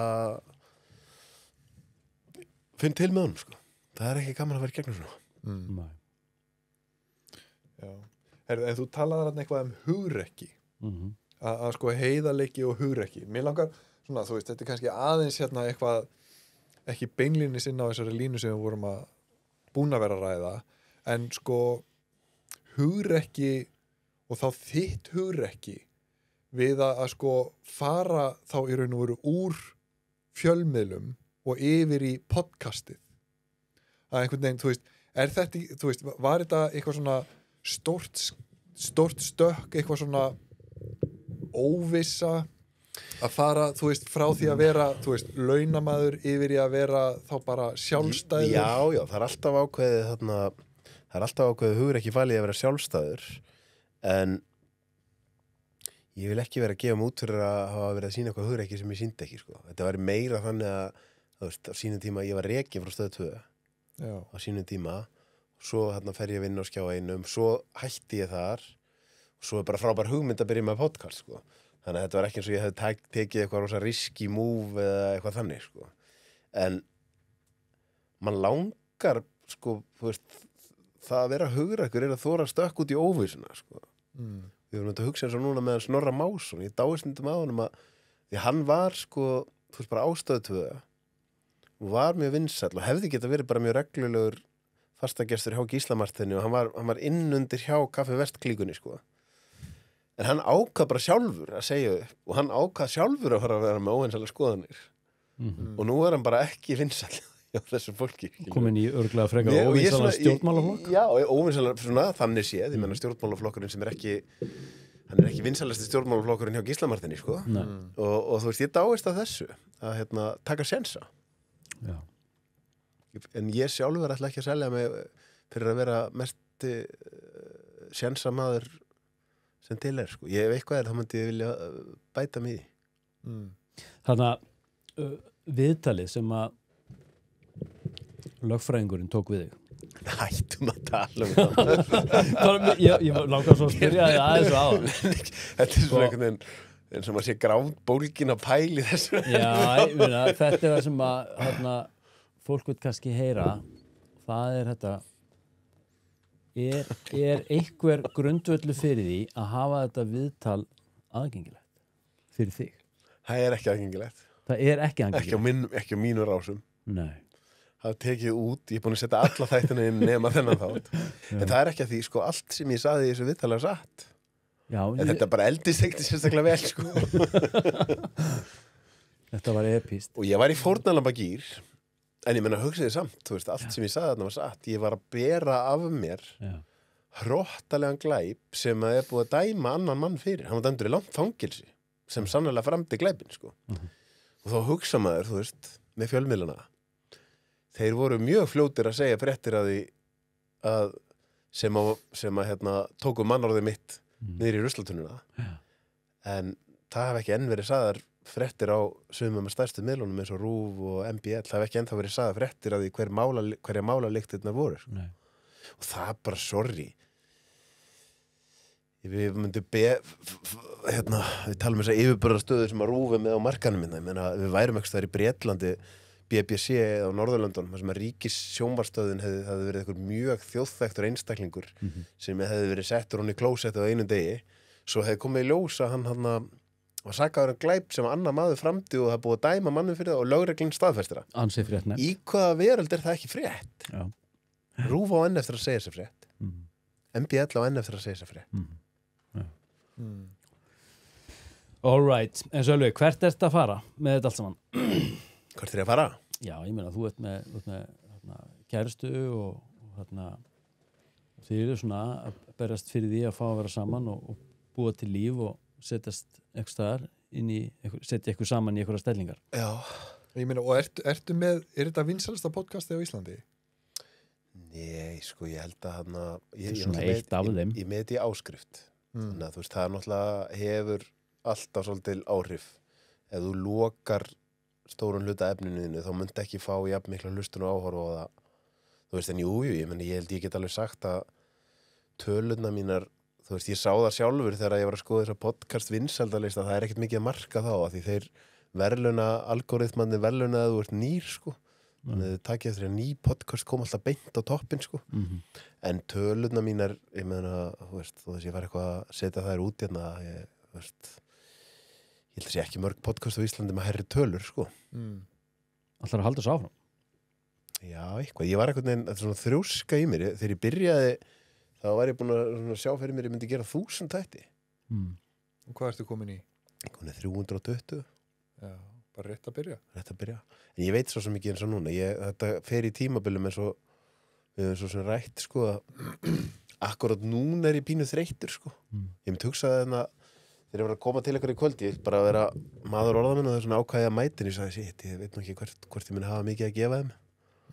finn til með honum, sko. Það er ekki gaman að vera í gegnum svona. Nei. Já. En þú talaði þarna eitthvað hugrekki. Að sko heiðarleiki og hugrekki. Mér langar, svona, þú veist, þetta er kannski aðeins eitthvað, ekki beinlínis inn á þessari línu sem við vorum að búin að vera að ræða, en sko hugrekki og þá þitt hugrekki við að sko fara þá í raun og veru úr fjölmiðlum og yfir í podcastið. Að einhvern veginn, þú veist, er þetta, þú veist, var þetta eitthvað svona stórt stökk, eitthvað svona óvissa að fara, þú veist, frá því að vera, þú veist, launamaður yfir í að vera þá bara sjálfstæður? Já, það er alltaf ákveðið þarna, það er alltaf ákveðið hugrekki falið að vera sjálfstæður, en ég vil ekki vera að gefa mig út fyrir að hafa verið að sýna eitthvað hugrekki sem ég sýndi ekki, sko. Þetta var meira þannig að, þú veist, á sínum tíma, ég var rekinn frá Stöð 2 á sínum tíma, svo þarna fer ég að vinna á Skjá 1, svo hætti ég þar, og svo er bara frábær hugmynd að byrja með podcast, sko. Þannig að þetta var ekki eins og ég hefði tekið eitthvað rosa risky move eða eitthvað þannig, sko. En man langar, sko, þú veist, það að vera hugrekkur er að þora stökk út í óvissuna, sko. Við vorum að hugsa eins og núna með Snorra Másson, ég dáist stundum á honum að því hann var, sko, þú veist, bara á Stöð 2 og var mjög vinsæll og hefði geta verið bara mjög reglulegur fastagestur hjá Gísla Marteini og hann var innundir hjá Kaffi Vestklíkunni, sko. En hann ákvað bara sjálfur að segja upp og hann ákvað sjálfur að fara að vera með óvinsælar skoðanir. Og nú er hann bara ekki vinsæll hjá þessu fólki. Komin í örglega frekar óvinsælar stjórnmálaflokk? Já, óvinsælar, svona, þannig séð. Ég menna stjórnmálaflokkurinn sem hann er ekki vinsælasti stjórnmálaflokkurinn hjá Gísla Marteini, sko. Og þú veist, ég dáist að þessu, að taka sénsa. Já. En ég sjálfur ætla ekki að selja mig fyrir að vera mest sénsamaður sem til sko. Ég hef eitthvað þá myndi ég vilja bæta mig í. Þannig að viðtalið sem að lögfræðingurinn tók við þig. Hættum að tala um það. Ég langar svo að spyrja þig aðeins á það. Þetta er svona einhvern veginn, eins og maður sé gráðbólgin að pæli þessu. Já, ég meina, þetta er það sem að fólk vil kannski heyra. Það er þetta er einhver grundvöldu fyrir því að hafa þetta viðtal aðgengilegt fyrir þig? Það er ekki aðgengilegt. Það er ekki aðgengilegt? Ekki á mínu rásum. Nei. Það er tekið út, ég er búin að setja alla þættina inn nema þennan þátt. En það er ekki að því, sko, allt sem ég saði í þessu viðtali er satt. Já. En þetta bara eldist ekkert sérstaklega vel, sko. Þetta var epíst. Og ég var í fórnalamba gír, en ég menna hugsaði samt, þú veist, allt sem ég saði þarna var satt. Ég var að bera af mér hrottalegan glæp sem að er búið að dæma annan mann fyrir. Hann var dæmdur í langt fangilsi, sem sannlega framdi glæpin, sko. Og þá hugsa maður, þú veist, með fjölmiðlana. Þeir voru mjög fljótir að segja fréttir að því að sem að tóku mannorðið mitt niður í ruslatununa. En það hef ekki enn verið sagðar fréttir á sumum með stærstu miðlunum eins og RÚV og MBL. Það hef ekki ennþá verið sagðar fréttir að því hverja málalyktirnar voru. Nei. Og það er bara sorry. Við myndum við talum þess að yfirbörðastöðu sem að RÚV er með á markanum minna. Ég meina, við værum ekki þar í Bretlandi, BBC á Norðurlöndunum, þar sem að ríkis sjónvarsstöðin hefði verið einhver mjög þjóðþekktur einstaklingur sem hefði verið settur hún í klósettið á einum degi. Svo hefði komið í ljós að hann var sakaður glæp sem annar maður framdi og það búið að dæma mannum fyrir það og lögreglinn staðfestir það. Ansi frétt nefn. Í hvaða veröld er það ekki frétt? Já. RÚV á enn eftir að segja sér frétt. MBL á enn eftir að segja sér frétt. All right. En Sölvi, hvert ert að fara með þetta allt saman? Hvert er ég að fara? Já, ég meina, þú ert með kærustu og þið eru svona að berast fyrir því að fá að vera saman og búa til líf og setjast eitthvað staðar setja eitthvað saman í eitthvað stellingar. Já. Ég meina, og ertu með, er þetta vinsalasta podcasti á Íslandi? Nei, sko, ég held að svona eitt af þeim. Ég með þetta í áskrift. Þannig að þú veist, það náttúrulega hefur alltaf svolítil áhrif. Ef þú lokar stórun hluta efninu þá myndi ekki fá jafn mikla hlustun og áhorf á það. Þú veist, en ég held ég get alveg sagt að tölurnar mínar, þú veist, ég sá það sjálfur þegar ég var að skoða þessa podcast vinsældalista, það er ekkert mikið að marka þá, að því þeir algoritmanni verðlauna að þú ert nýr, sko. Þannig að þið takið eftir að ný podcast kom alltaf beint á toppin, sko. En tölurnar mínar, ég meina, þú veist, þó þess ég var eitthvað að setja þær út hérna, þú veist, ég held að sé ekki mörg podcast á Íslandi með hærri tölur, sko. Ætlar að halda þessu áfram? Já, eitthvað. Ég var eitthvað þetta er svona þrjóska í mér. Þegar ég byrjaði, þá var ég búin að sjá fyrir mér ég myndi gera 1000 þætti. Og hvað ertu komin í? Ég komin 320. Já, bara rétt að byrja. Rétt að byrja. En ég veit svo mikið eins og núna. Þetta fer í tímabilum eins og við höfum svo sem rætt, sko, að akkurat núna er ég pínu þreyttur, sko. Ég myndi hugsaði þegar ég var að koma til ykkur í kvöldi, ég bara að vera maður orða minn og það er svona ákvæði að mætin, ég sagði, ég veit nú ekki hvort ég muni hafa mikið að gefa þeim.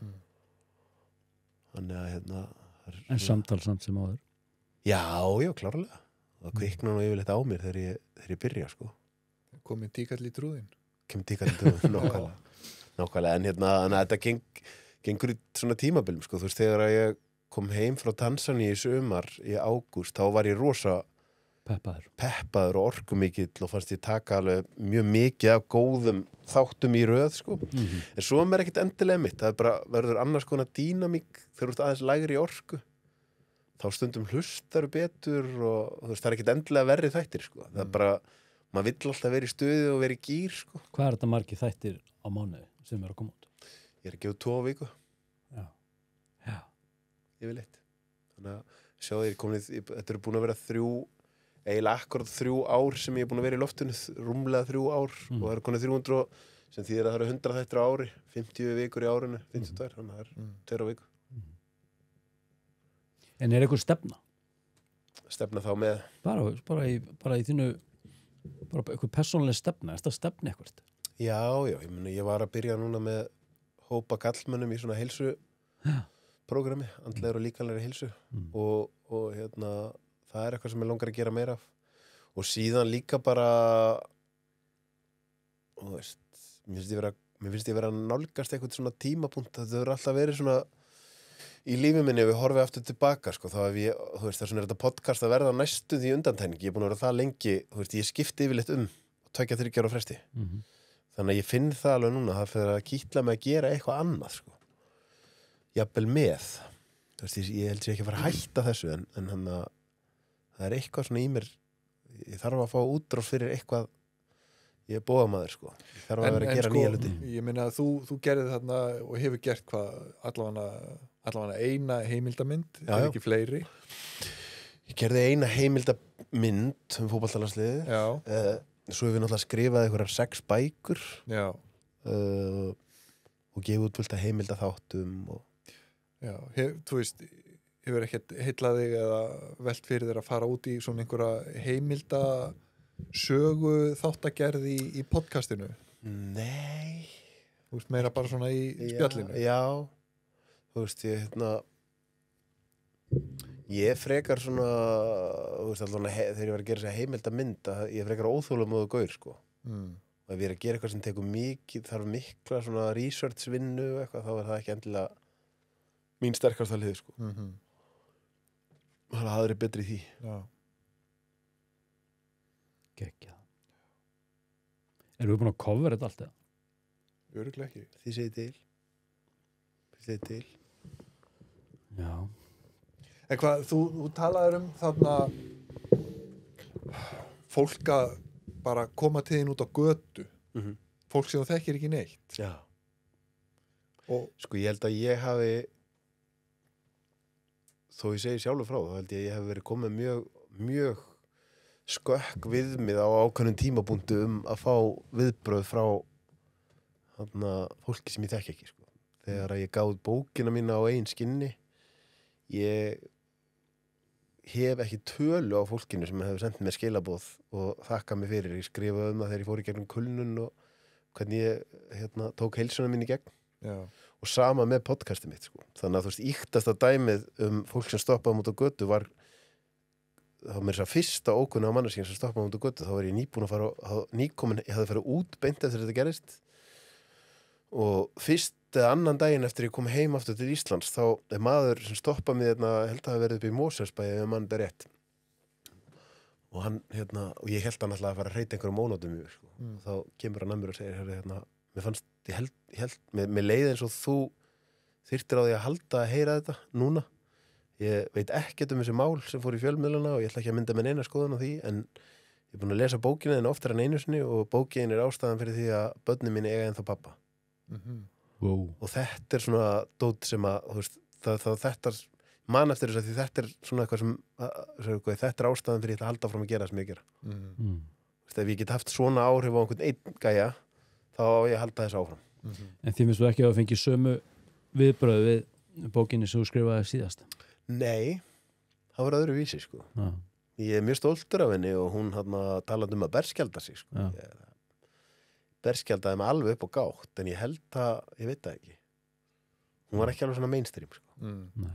Þannig að En samtalsamt sem áður? Já, klárlega. Það kviknar nú yfirleitt á mér þegar ég byrja, sko. Komið tíkall í trúðin. Kemur tíkall í trúðin, nákvæmlega. En þetta gengur í svona tímabilum, sko. Þú veist, þegar ég kom heim frá Tansaníu í sumar í ágúst, þá var ég rosa peppaður og orkumikill og fannst ég taka alveg mjög mikið af góðum þáttum í röð, sko. En svo er mér ekkert endilega mitt. Það er bara verður annars konar dýnamík þegar þú ert aðeins lægri í orku. Þá stundum hlustaru betur og þú veist, það er ekkert endilega verri þættir, sko. Það er bara, maður vill alltaf vera í stuði og vera í gír, sko. Hvað er þetta margir þættir á mánuði sem er að koma út? Ég er að gefa 2 á viku. Já. Yfirleitt. Þannig að sjáðu, þetta eru búin að vera eiginlega akkurat 3 ár sem ég er búin að vera í loftinu, rúmlega 3 ár og það eru konið 300 sem þýðir að það eru 100 þættir á ári, 50 vikur í árinu, 52, þannig að það er 2 á viku. En er eitthvað stefna? Stefna þá með? Bara í þínu, bara eitthvað persónuleg stefna, er þetta stefni eitthvað? Já, ég var að byrja núna með hópa kallmönnum í svona heilsuprógrami, andlegur og líkamlegri heilsu og það er eitthvað sem ég langar að gera meira af. Og síðan líka bara, þú veist, mér finnst ég vera að nálgast eitthvað svona tímapunkt. Það hefur alltaf verið svona í lífi minni ef við horfum aftur tilbaka, sko. Þá hef ég, þú veist, þess vegna er þetta podcast að verða næstu því undantækning. Ég er búin að vera það lengi, þú veist, ég skipti yfirleitt 2-3 ára fresti. Mhm. Þannig að ég finn það alveg núna, það fyrir að kýtla mig að gera eitthvað annað, sko. Jafnvel með. Þú veist, ég held sér ekki að fara að hætta þessu, en hann að það er eitthvað svona í mér, ég þarf að fá útrás fyrir eitthvað, ég er bóðamaður, sko. Ég þarf að vera að gera nýja hluti. Ég meina að þú gerði þarna og hefur gert hvað, allavega eina heimildamynd, Já. ekki fleiri. Ég gerði eina heimildamynd fótboltalandsliðið. Já, Svo hef við náttúrulega skrifað einhverjar 6 bækur já, og gefið út fullt af heimildaþáttum og já. Þú veist, hefur ekkert heillað þig eða velt fyrir þér að fara út í svona einhverja heimildasögu þáttagerð í podcastinu? Nei. Þú veist, meira bara svona í spjallinu? Já. Þú veist, ég frekar svona, þú veist, allavega þegar ég var að gera þess að heimildamynd, ég frekar óþólumóðu gaur, sko. Og ef ég er að gera eitthvað sem tekur þarf mikla svona research-vinnu og eitthvað, þá er það ekki endilega mín sterkasta hlið, sko. Það er aðri betri í því. Já. Geggjað. Erum við búin að cover þetta allt eða? Örugglega ekki. Þið segið til. Já. En hvað, þú talaðir þarna fólk að bara koma til þín út á götu. Fólk sem þú þekkir ekki neitt. Já. Og Sko, ég held að ég hafi, þó ég segi sjálfur frá, þá held ég að ég hef verið komið mjög skökk viðmið á ákveðnum tímabúntu að fá viðbröð frá fólki sem ég þekki ekki, sko. Þegar að ég gáð bókina mína á eigin skinni, ég hef ekki tölu á fólkinu sem hefur sendt mér skilaboð og þakkað mig fyrir. Ég skrifaði það þegar ég fór í gegnum kulnun og hvernig ég tók heilsuna mín í gegn. já, Og sama með podcastið mitt, sko. Þannig að þú veist, íktasta dæmið fólk sem stoppaði út á götu var, þá mér þess að fyrsta ókunna á manneskinn sem stoppaði út á götu, þá var ég nýbúin að fara, ég hafði farið út beint eftir þetta gerist. Og fyrst eða annan daginn eftir ég kom heim aftur til Íslands, þá er maður sem stoppaði mig held að hafa verið upp í Mosfellsbæ ef mann ber rétt. Og hann, og ég held hann alltaf að fara að hreyta einhverjum ónotum í mig, sko. Og þá kemur hann að mér og segir, mér fannst, mér leið eins og þú þyrftir á því að halda að heyra þetta núna. Ég veit ekkert þessi mál sem fór í fjölmiðluna og ég ætla ekki að mynda með neina skoðun á því, en ég er búin að lesa bókina þinn oftar en einu sinni og bókin er ástæðan fyrir því að börnin mín eiga ennþá pappa. Wow. Og þetta er svona dót sem að, þú veist, þetta man eftir þess að því þetta er svona eitthvað sem þetta er ástæðan fyrir að halda fram að gera sem ég gera. Þú veist, ef ég get haft svona áhrif á einhvern einn gæja, þá á ég að halda þess áfram. En þið finnst þú ekki að það fengi sömu viðbröð við bókinni sem þú skrifaði síðast? Nei, það var öðru vísi, sko. Já. Ég er mjög stoltur af henni og hún talaði að berskjalda sig, sko. Já. Berskjaldaði mig alveg upp á gátt, en ég held að, ég veit það ekki. Hún var ekki alveg svona mainstream, sko. Nei.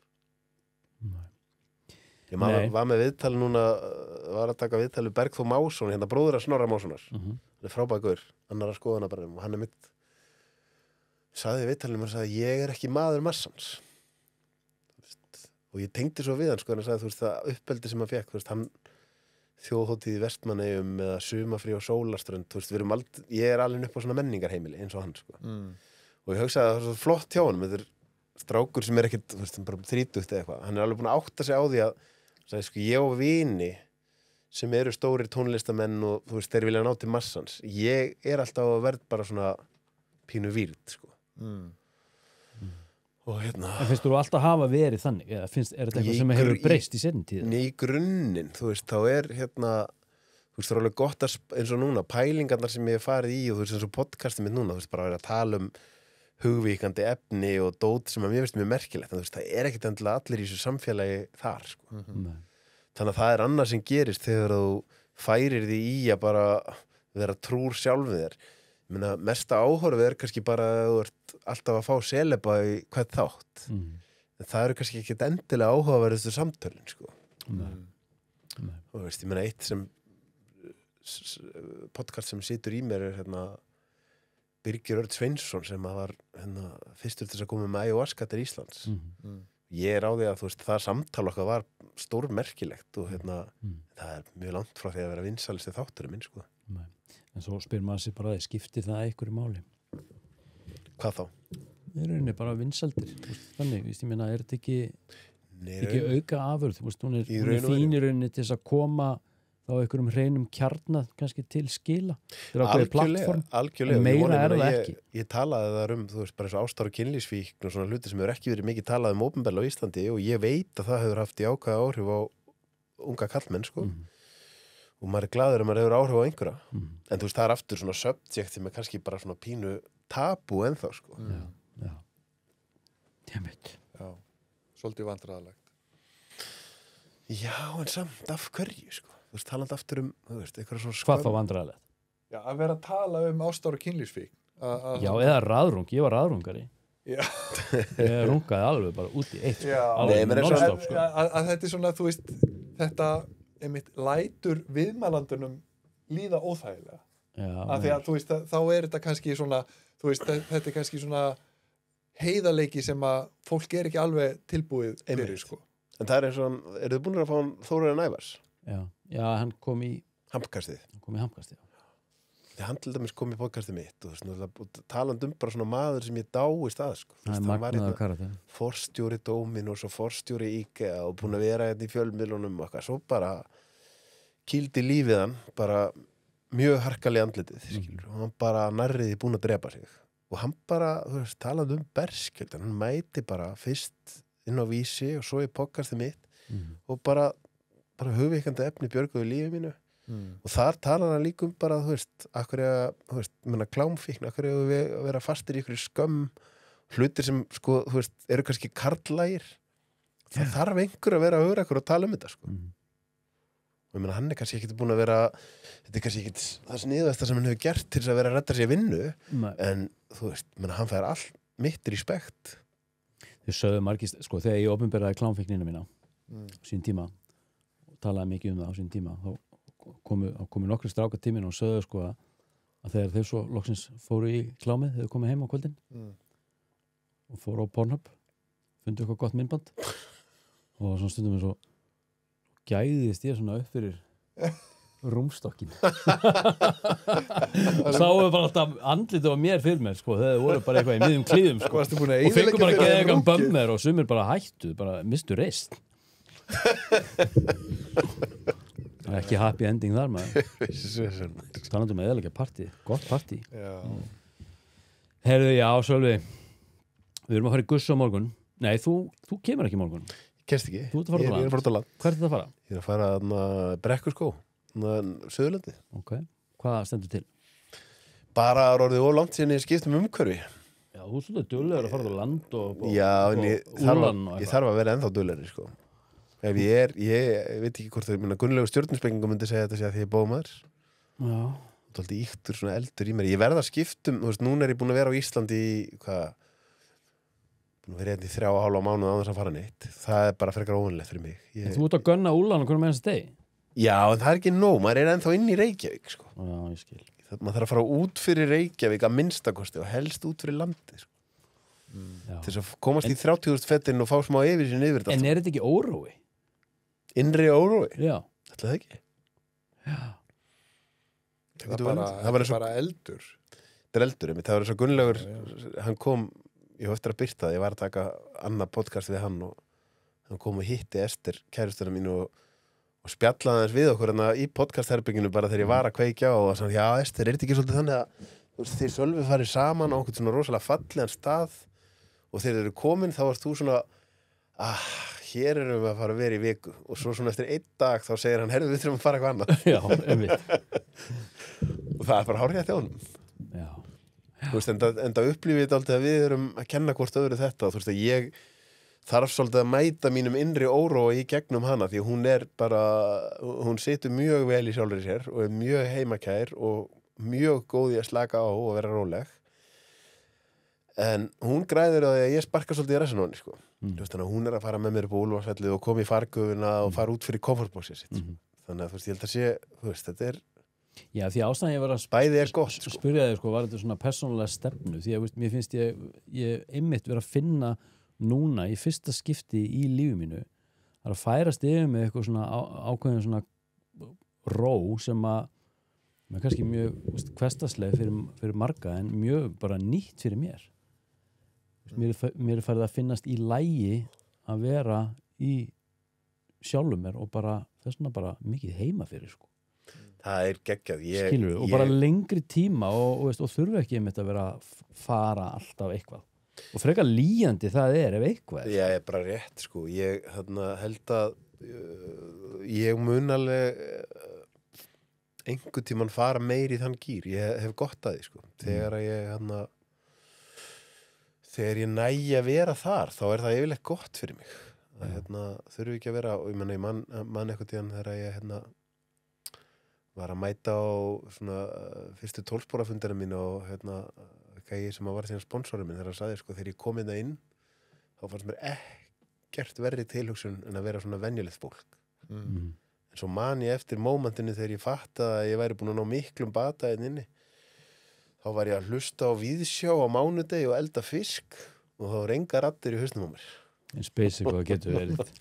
Ég Nei. var með viðtali núna, var að taka viðtali við Bergþór Másson, bróður að Snorra Mássonar. Hann er frábækur, annar að skoðana bara og hann er mitt, sagði viðtalinu og sagði, ég er ekki maður massans. Og ég tengdi svo við hann, sko, hann sagði, þú veist, það uppeldi sem hann fekk, þú veist, hann þjóðhátíð í Vestmannaeyjum eða sumafrí á Sólarströnd, þú veist, ég er alveg upp á svona menningarheimili eins og hann, sko. Og ég hugsaði að það er svo flott hjá honum, þetta er strákur sem er ekkert, þú veist, bara 30 eða eitthvað, hann er alveg búin að átta sig á því að, sagði, sko, ég og vini sem eru stórir tónlistamenn og, þú veist, þeir vilja ná til massans, ég er alltaf að verð bara svona pínu výrd, sko. Og En finnst þú alltaf hafa verið þannig? Eða er þetta eitthvað sem hefur breyst í seinni tíð? Í grunninn, þú veist, þá er þú veist, það er alveg gott að eins og núna, pælingarnar sem ég hef farið í og þú veist, eins og podcastið mitt núna, þú veist, bara að vera að tala hugvíkandi efni og dót sem að mér finnst mjög merkilegt, en þú veist, það er ekkit endilega allir í þessu samfélagi þar, sko. Þannig að það er annað sem gerist þegar þú færir því í að bara vera trúr sjálfum þér. Ég meina, mesta áhorfið er kannski bara að þú ert alltaf að fá seleba í hvern þátt. En það eru kannski ekki endilega áhugaverðustu samtölin, sko. Og veist, ég meina, eitt sem podcast sem situr í mér er Birgir Örn Sveinsson sem var fyrstur til að koma með ayahuasca til Íslands. Ég er á því að þú veist, það samtal okkar var stórmerkilegt og það er mjög langt frá því að vera vinsalisti þátturinn minn, sko. En svo spyr maður sér bara, skiptir það einhverju máli? Hvað þá? Það er rauninni bara vinsaldir, þannig, ég meina, er þetta ekki auka afurð, hún er fín í rauninni til þess að koma þá einhverjum hreinum kjarna kannski til skila. Algjörlega. En meira er það ekki. Ég talaði þar þú veist, bara eins og ástar og kynlífsfíkn og svona hluti sem hefur ekki verið mikið talað opinberlega á Íslandi og ég veit að það hefur haft í ákvæða áhrif á unga kallmenn, sko. Og maður er glaður að maður hefur áhrif á einhverja. En þú veist, það er aftur svona subject sem er kannski bara svona pínu tabú ennþá, sko. Já. Dæmit. Já, svolítið vandræðalegt. Já, en samt af hverju, sko. Þú veist, talandi aftur þú veist, eitthvað svona Hvað þá vandræðilegt? Já, að vera að tala ástar og kynlífsfíkn. Já, eða raðrung, ég var raðrungari. Já. Ég rungaði alveg bara út í eitt. Já. Nei, non-stop, sko. Að þetta er svona, þú veist, þetta einmitt lætur viðmælandunum líða óþægilega. Já. Af því að, þú veist, þá er þetta kannski svona, þú veist, þetta er kannski svona heiðarleiki sem að fólk er ekki alveg tilbúið fyrir, sko. En það er eins og eru þið búin að fá hann Þórarin Ævars? Já, hann kom í Hampkastið. Hampkastið. Þegar hann til dæmis kom í podcastið mitt og talandi bara svona maður sem ég dáist að, sko. Það er magnaður karakter. Forstjóri Dómin og svo forstjóri IKEA og búin að vera hérna í fjölmiðlunum og eitthvað, svo bara kýldi lífið hann, bara mjög harkalega andlitið, skilur, og hann bara nærriði búin að drepa sig. Og hann bara, þú veist, talandi berskjöld, hann mæti bara fyrst inn á Vísi og svo í podcastið mitt og bara hugvíkandi efni björguðu lífið mínu og þar talar hann líka bara, þú veist, þú veist, klámfíkn, við vera fastir í ykkur skömm, hlutir sem, sko, þú veist, eru kannski karllægir. Það þarf einhver að vera að hugra ykkur og tala þetta, sko. Og ég hann er kannski ekkert búin að vera, þetta er kannski ekkert það sniðasta sem hann hefur gert til þess að vera að redda sér vinnu, en þú veist, hann fær all mitt respekt. Þau sögðu margir, sko, þegar ég opinberaði klámfíknina mína sín tíma talaði mikið það á sín tíma þá komu nokkru stráka tímin og sögðu, sko, að þegar þeir svo loksins fóru í klámið þegar komu heim á kvöldin og fóru á Pornhub fundu eitthvað gott myndband og svona stundum eins og gæðist ég svona upp fyrir rúmstokkin og sáu bara alltaf andlitið á mér fyrir mér, sko, þegar voru bara eitthvað í miðjum klíðum, sko, og fengu bara að geða eitthvað bömmir og sumir bara hættu, bara mistu reist. Það er ekki happy ending þar, maður. Talandi um eðalega partí, gott partí. Heyrðu, já, Sölvi, við erum að fara í Guss á morgun. Nei, þú kemur ekki morgun. Kemst ekki. Þú ert að fara ég er að fara á land. Hvert er það að fara? Ég er að fara að Brekkuskó, Suðurlandi. Ok, hvað stendur til? Bara orðið of langt síðan ég skiptum umhverfi. Já, þú er svolítið duglegur að fara á land og já, en ég þarf að vera ennþá duglegri, sko. Ef ég veit ekki hvort það Gunnlaugur stjörnuspekingu myndi segja þetta að því ég er bómaður. Já. Það er alltaf íktur svona eldur í mér. Ég verða að skiptum, þú veist, núna er ég búin að vera á Íslandi í, búin að vera hérna í 3,5 mánuð án þess að fara neitt. Það er bara frekar óvanlegt fyrir mig. En þú ert að gunna úlan og hvernig með þessi deg? Já, en það er ekki nóg. Maður er ennþá inn í Reykjavík, sko. Já, ég skil. Maður þarf að fara út fyrir Reykjavík að minnstakosti og helst út fyrir landi, sko. Til þess að komast í 30.000 fettin og fá smá yfirsýn yfir þetta. En er þetta ekki órói? Innri órói? Já. Ætli það ekki? Já. Það var bara eldur. Það er eldur, það var eins og Gunnlaugur, hann kom, ég var eftir að byrta það, ég var að taka annað podcast við hann og hann kom og hitti Ester, kærustuna mín og spjallaði hans við okkur í podcastherbygginu bara þegar ég var að kveikja og sann, já Ester, er þetta ekki svolítið þannig að þeir Sölvi farið saman á okkur svona rosalega fallegan stað og þegar þeir eru komin þá varst þú svona hér erum við að fara að vera í viku og svo svona eftir 1 dag þá segir hann, herðu við þurfum að fara eitthvað annað. Já, einmitt. Og það er bara hárrétt hjá honum. Já. Þú veist, enda upplifið þetta alltaf að við erum að kenna hvort öðru þetta og þú veist að ég þarf svolítið að mæta mínum innri óróa í gegnum hana því hún er bara, hún situr mjög vel í sjálfri sér og er mjög heimakær og mjög góð í að slaka á og vera róleg. En hún græðir að ég sparka svolítið í rassinóni, sko. Þannig að hún er að fara með mér upp á Úlfarsfelli og koma í fargufuna og fara út fyrir komfortboxið sitt. Þannig að þú veist, ég held að sé, þú veist, þetta er já, því ástæðan ég var að bæði er gott, sko. Spyrja þig, sko, var þetta svona persónulega stefnu því að, mér finnst ég einmitt vera að finna núna í fyrsta skipti í lífi mínu að færast yfir með eitthvað svona ákveðin svona ró sem að með kannski mjög hversdagsleg fyrir marga en mjög bara nýtt fyrir mér mér farið að finnast í lagi að vera í sjálfum mér og bara þess vegna bara mikið heima fyrir sko. Það geggjað skilur og bara lengri tíma og þurfi ekki einmitt að vera að fara alltaf eitthvað og frekar líjandi það ef eitthvað Já, ég bara rétt sko ég held að ég mun alveg einhvern tímann fara meir í þann gír ég hef gott að því sko þegar ég nægi að vera þar þá það yfirleitt gott fyrir mig að þurfi ekki að vera og ég man einhvern tíðan þegar ég var að mæta á svona fyrstu 12-spórafundina mín og gæi sem var síðan sponsorinn minn þegar hann sagði sko þegar ég kom inn þá fannst mér ekkert verri tilhugsun en að vera svona venjulegt fólk en svo man ég eftir mómentinu þegar ég fattaði að ég væri búin að ná miklum bata inni þá var ég að hlusta á víðsjá á mánudegi og elda fisk og þá var engar raddir í hausnum á mér eins basic og það getur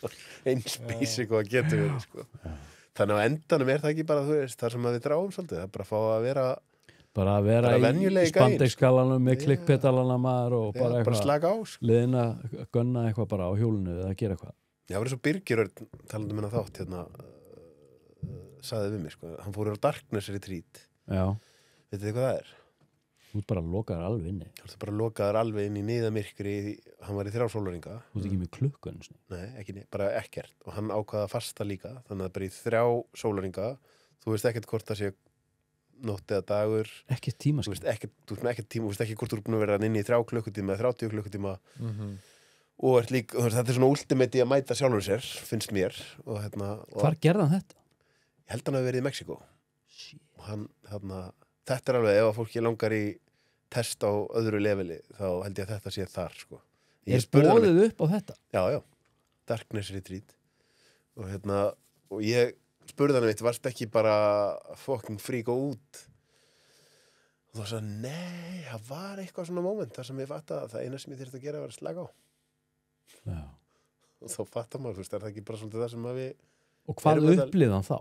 verið sko. Þannig að á endanum það ekki bara það sem við dráum svolítið, það bara að vera í spandexskalanum með klikkpetalana maður og bara slaka á sko. Liðin að gunna eitthvað bara á hjólinu eða gera eitthvað Já, það var svo Birgir talandi minna þátt sagði við mig sko, hann fór á Darkness Retreat Vitið þið hvað það er? Þú ert bara lokaður alveg inni Þú ert bara lokaður alveg inn í niðamyrkri hann var í 3 sólarhringa Þú ert ekki með klukkun Nei, bara ekkert og hann ákvaða að fasta líka þannig að bara í 3 sólarhringa þú veist ekkert hvort það sé nótt eða dagur Ekkert tíma Þú veist ekki hvort þú ert búin að vera inn í 3 klukkutíma eða 30 klukkutíma og þetta er svona ultimate í að mæta sjálfur sér finnst mér og Hvar gerði hann þetta? Ég held hann að verið í Mexíkó og hann þetta alveg ef að fólki langar í test á öðru leveli þá held ég að þetta sé þar sko. Boðið upp á þetta? Já, Darkness Retreat og ég spurði hann varst ekki bara fucking freak og út og þá sagði nei, það var eitthvað svona moment þar sem ég fatt að það eina sem ég þyrfti að gera var að slaka á og þá fattar maður, það ekki bara svolítið það sem að við Og hvað upplýði hann þá?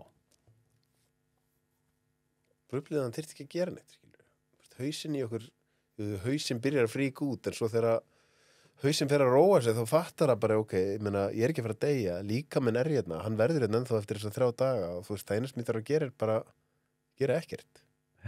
Upplýði hann þyrfti ekki að gera neitt hausinn í okkur hausinn byrjar að fríka út en svo þegar hausinn fer að róa sig þá fattar það bara ég er ekki að fara að deyja líka minn hérna, hann verður hérna ennþá eftir þess að 3 daga og það eina sem ég þarf að gera er bara gera ekkert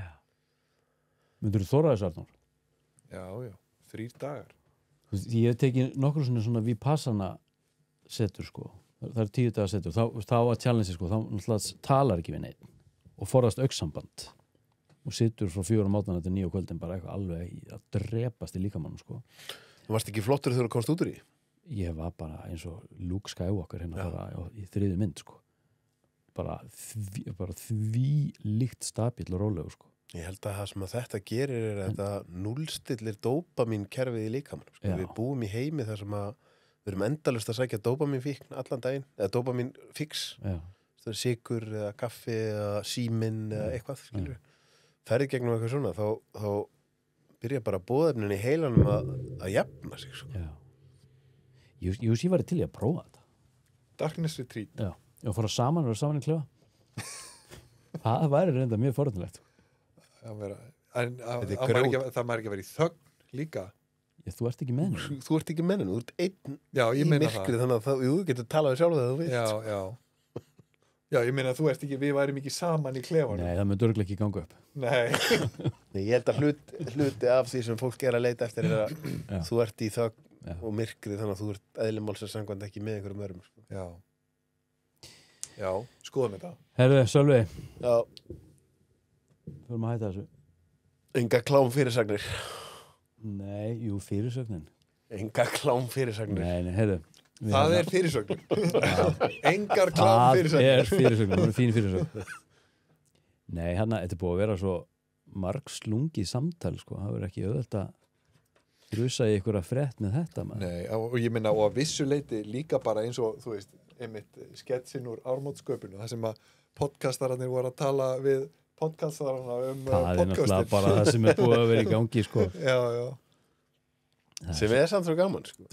Myndirðu þóra þessu Arnór? Já, 3 dagar Ég hef tekið nokkur svona vipassana setur sko það 10 daga setur, þá var challenge sko, þá náttúrulega talar ekki við neitt og forðast augnsamband og situr frá 4 mátana til 9 kvöldin bara eitthvað alveg að drepast í líkamannum sko. Þú varst ekki flottur þegar þú komst út úr í? Ég var bara eins og Luke Skywalker bara í 3. mynd sko. bara því líkt stabill og rólegur sko. Ég held að það sem að þetta gerir er að þetta núllstillir dópamin kerfið í líkamannum sko. Við búum í heimi þar sem að við erum endalaust að sækja dópamin fíkn allan daginn, eða dópamin fix sykur eða kaffi eða síminn eða eitthvað skilur ferði gegnum eitthvað svona þá byrja bara boðefnin í heilanum að jafna sig sko. Ég var til í að prófa þetta Darkness Retreat og fór að saman í klefa það væri reynda mjög forðanlegt það maður ekki að vera í þögn líka þú ert ekki með henni þú ert ekki með henni, þú ert einn í myrkri þannig að þú getur talað sjálf þegar þú vilt Já, ég meina að við værim ekki saman í klefanum. Nei, það myndi örugglega ekki ganga upp. Nei, ég held að hluti af því sem fólk er að leita eftir er að þú ert í þögn og myrkri þannig að þú ert eðlumálsins samkvæmt ekki með einhverjum örum. Sko. Já, skoðum þetta. Herðu, Sölvi. Já. Förum að hætta þessu. Enga klám fyrirsagnir. Nei, jú, fyrirsögnin. Enga klám fyrirsagnir. Nei, heyrðu. Það er fyrirsögn Engar klám fyrirsögn Það er fyrirsögn, það er fín fyrirsögn Nei, þetta er búið að vera svo margslungið samtal sko. Það verður ekki auðvelt að drusa í einhverja frétt með þetta Nei, og ég minna og að vissu leiti líka bara eins og þú veist, einmitt sketsinn úr Ármótssköpunu, það sem að podcastararnir voru að tala við podcastararna það er náttúrulega bara það sem er búið að vera í gangi sko. Já sem er samt svo gaman sko.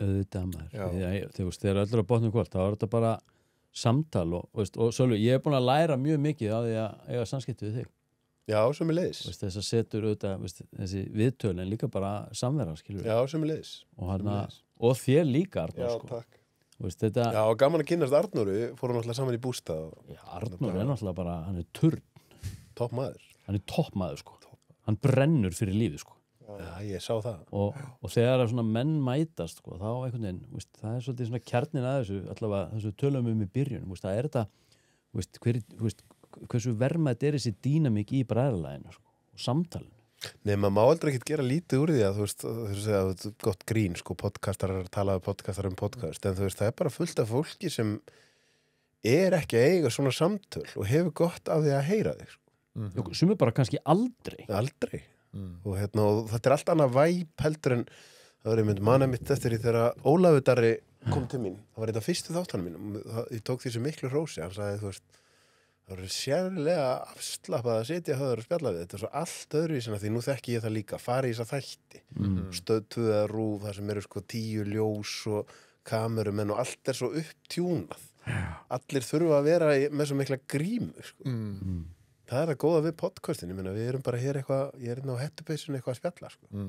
Þegar öllur á botnum kvöld þá er þetta bara samtal og Sölvi, ég er búin að læra mjög mikið á því að eiga samskipti við þig Já, sömuleiðis. þess að setur auðvitað þessi viðtöl en líka bara samvera skilur Já, sömuleiðis. og þér líka Arnór sko. takk. Þetta, Já, gaman að kynnast Arnóru, fórum náttúrulega saman í bústað. Arnór er náttúrulega bara, hann er turn, Topp maður. hann er toppmaður sko. Hann brennur fyrir lífi sko. Já, ég sá það. og þegar að svona menn mætast sko, þá einhvern veginn, það er svolítið svona kjarnin að þessu, allavega þessu tölum í byrjun, það er þetta hversu verðmætt er þessi dýnamík í bræðarlaginu sko, og samtalinu. Nei, maður má aldrei ekkert gera lítið úr því að þú veist, gott grín, sko, podcastarar talaðu podcastar podcast, en þú veist, það er bara fullt af fólki sem er ekki að eiga svona samtöl og hefur gott af því að heyra þig, sko. Sem er bara kannski aldrei. Aldrei. Og þetta er allt annað væp heldur en það var einmitt manna mitt eftir í þegar Ólafur Darri kom til mín, það var þetta fyrstu þáttanum mín, ég tók því sem miklu hrósi, hann sagði, þú veist, það var sérlega afslappað að sitja höfður og spjalla við. Þetta er svo allt öðruvísina því nú þekki ég það líka. Fari í þess að þætti. Stöð 2 eða RÚV, það sem eru sko 10 ljós og kamerumenn og allt er svo upptjúnað. Allir þurfa að vera með svo mikla grímu. Sko. Það er að góða við podcastinu. Við erum bara hér eitthvað, ég er inn á hettupeysunni eitthvað að spjalla. Sko.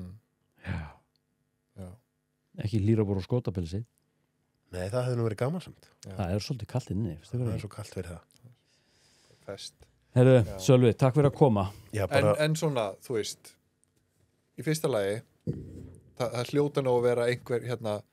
Já. Ekki lýrabor og skótapelsi. Nei, það hefði nú verið gamansamt. Það er svolítið kallt inni. Það er svo kallt fyrir það. Herru, Sölvi, takk fyrir að koma. Já, bara... en svona, þú veist í fyrsta lagi það hljóta nú að vera einhver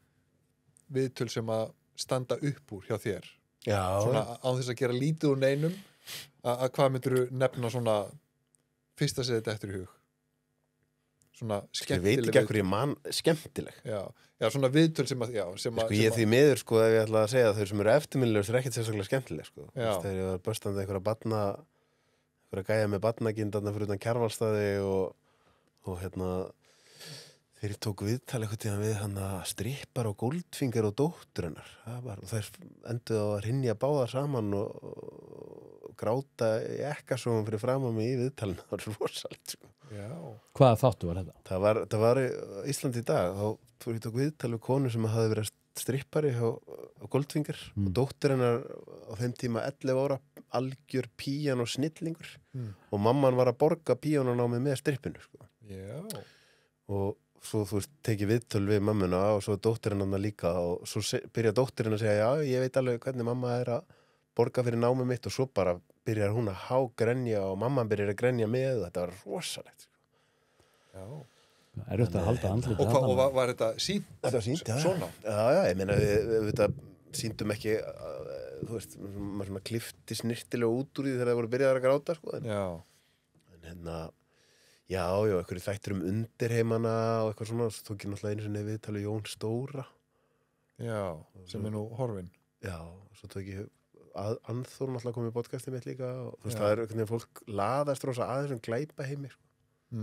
viðtöl sem að standa upp úr hjá þér. Já. Svona án þess að gera lítið úr neinum að hvað myndirðu nefna svona fyrsta sér þetta eftir í hug? Svona skemmtileg. Ég veit ekki ekkur ég man skemmtileg. Já, svona viðtöl sem að sko ég því miður sko ef ég ætla að segja að þau sem eru eftirminnilegur er ekkert sérstaklega skemmtileg sko. Þegar ég var börstandi einhverja gæja með barnagindarna fyrir utan Kjarvalstaði og þeir tók viðtal eitthvað tíðan við hann að Strippar og Goldfinger og dóttur hennar. Og þær enduðu á að hrynja báðar saman og gráta í ekkasófum fyrir fram á mig í viðtalinu. Það var rosalegt sko. Já. Hvaða þáttu var þetta? Það var Íslandi í dag. Þá ég tók viðtal við konu sem hafði verið strippari á Goldfinger og dóttir hennar á þeim tíma 11 ára, algjör pían og snillingur og mamman var að borga píananámið með strippinu sko. Já. Og svo þú veist, tekið viðtöl við mammuna og svo dóttir hennar líka og svo byrja dóttir hennar að segja já, ég veit alveg hvernig mamma er að borga fyrir námið mitt og svo bara byrjar hún að hágrenja og mamman byrjar að grenja með og þetta var rosalegt sko. Já. Er þetta að halda andlitið? Og var þetta sínt? Þetta var sínt, já. Svona? Já, ég meina við síndum ekki, þú veist, maður svona klifti snirtilega út úr því þegar það voru byrjaðar að gráta, sko. En já, eitthvað þættir undirheimana og eitthvað svona, svo tók ég náttúrulega einu sinni viðtal við Jón Stóra. Já, sem er nú horfinn. Já, svo tók ég Anþór náttúrulega komið í podcastið mitt líka og þú veist, það er eitthvað nefnir fólk laðast rosa aðeins sem glæpa heimi, sko.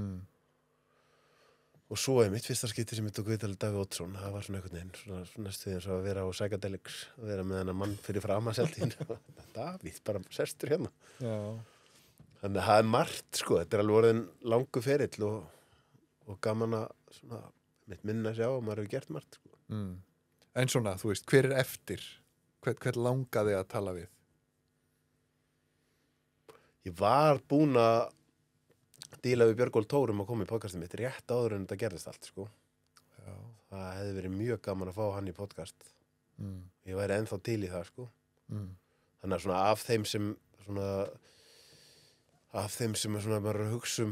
Og svo er mitt fyrsta skipti sem ég tók viðtal Davíð Oddsson, það var svona einhvern veginn, svona næstu því eins og að vera á Psychedelics, að vera með hennar mann fyrir fram að seltín. Davíð, bara sestur hérna. Já. Þannig að það er margt, sko, þetta er alveg orðin langu ferill og gaman að svona, mitt minna að sjá og maður hefur gert margt, sko. En svona, þú veist, hver er eftir? Hver langaði að tala við? Ég var búin að díla við Björgólf Tórum að koma í podcastið mitt rétt áður en þetta gerðist allt, sko. Já. Það hefði verið mjög gaman að fá hann í podcast. Ég væri ennþá til í það, sko. Þannig að svona af þeim sem er svona maður að hugsa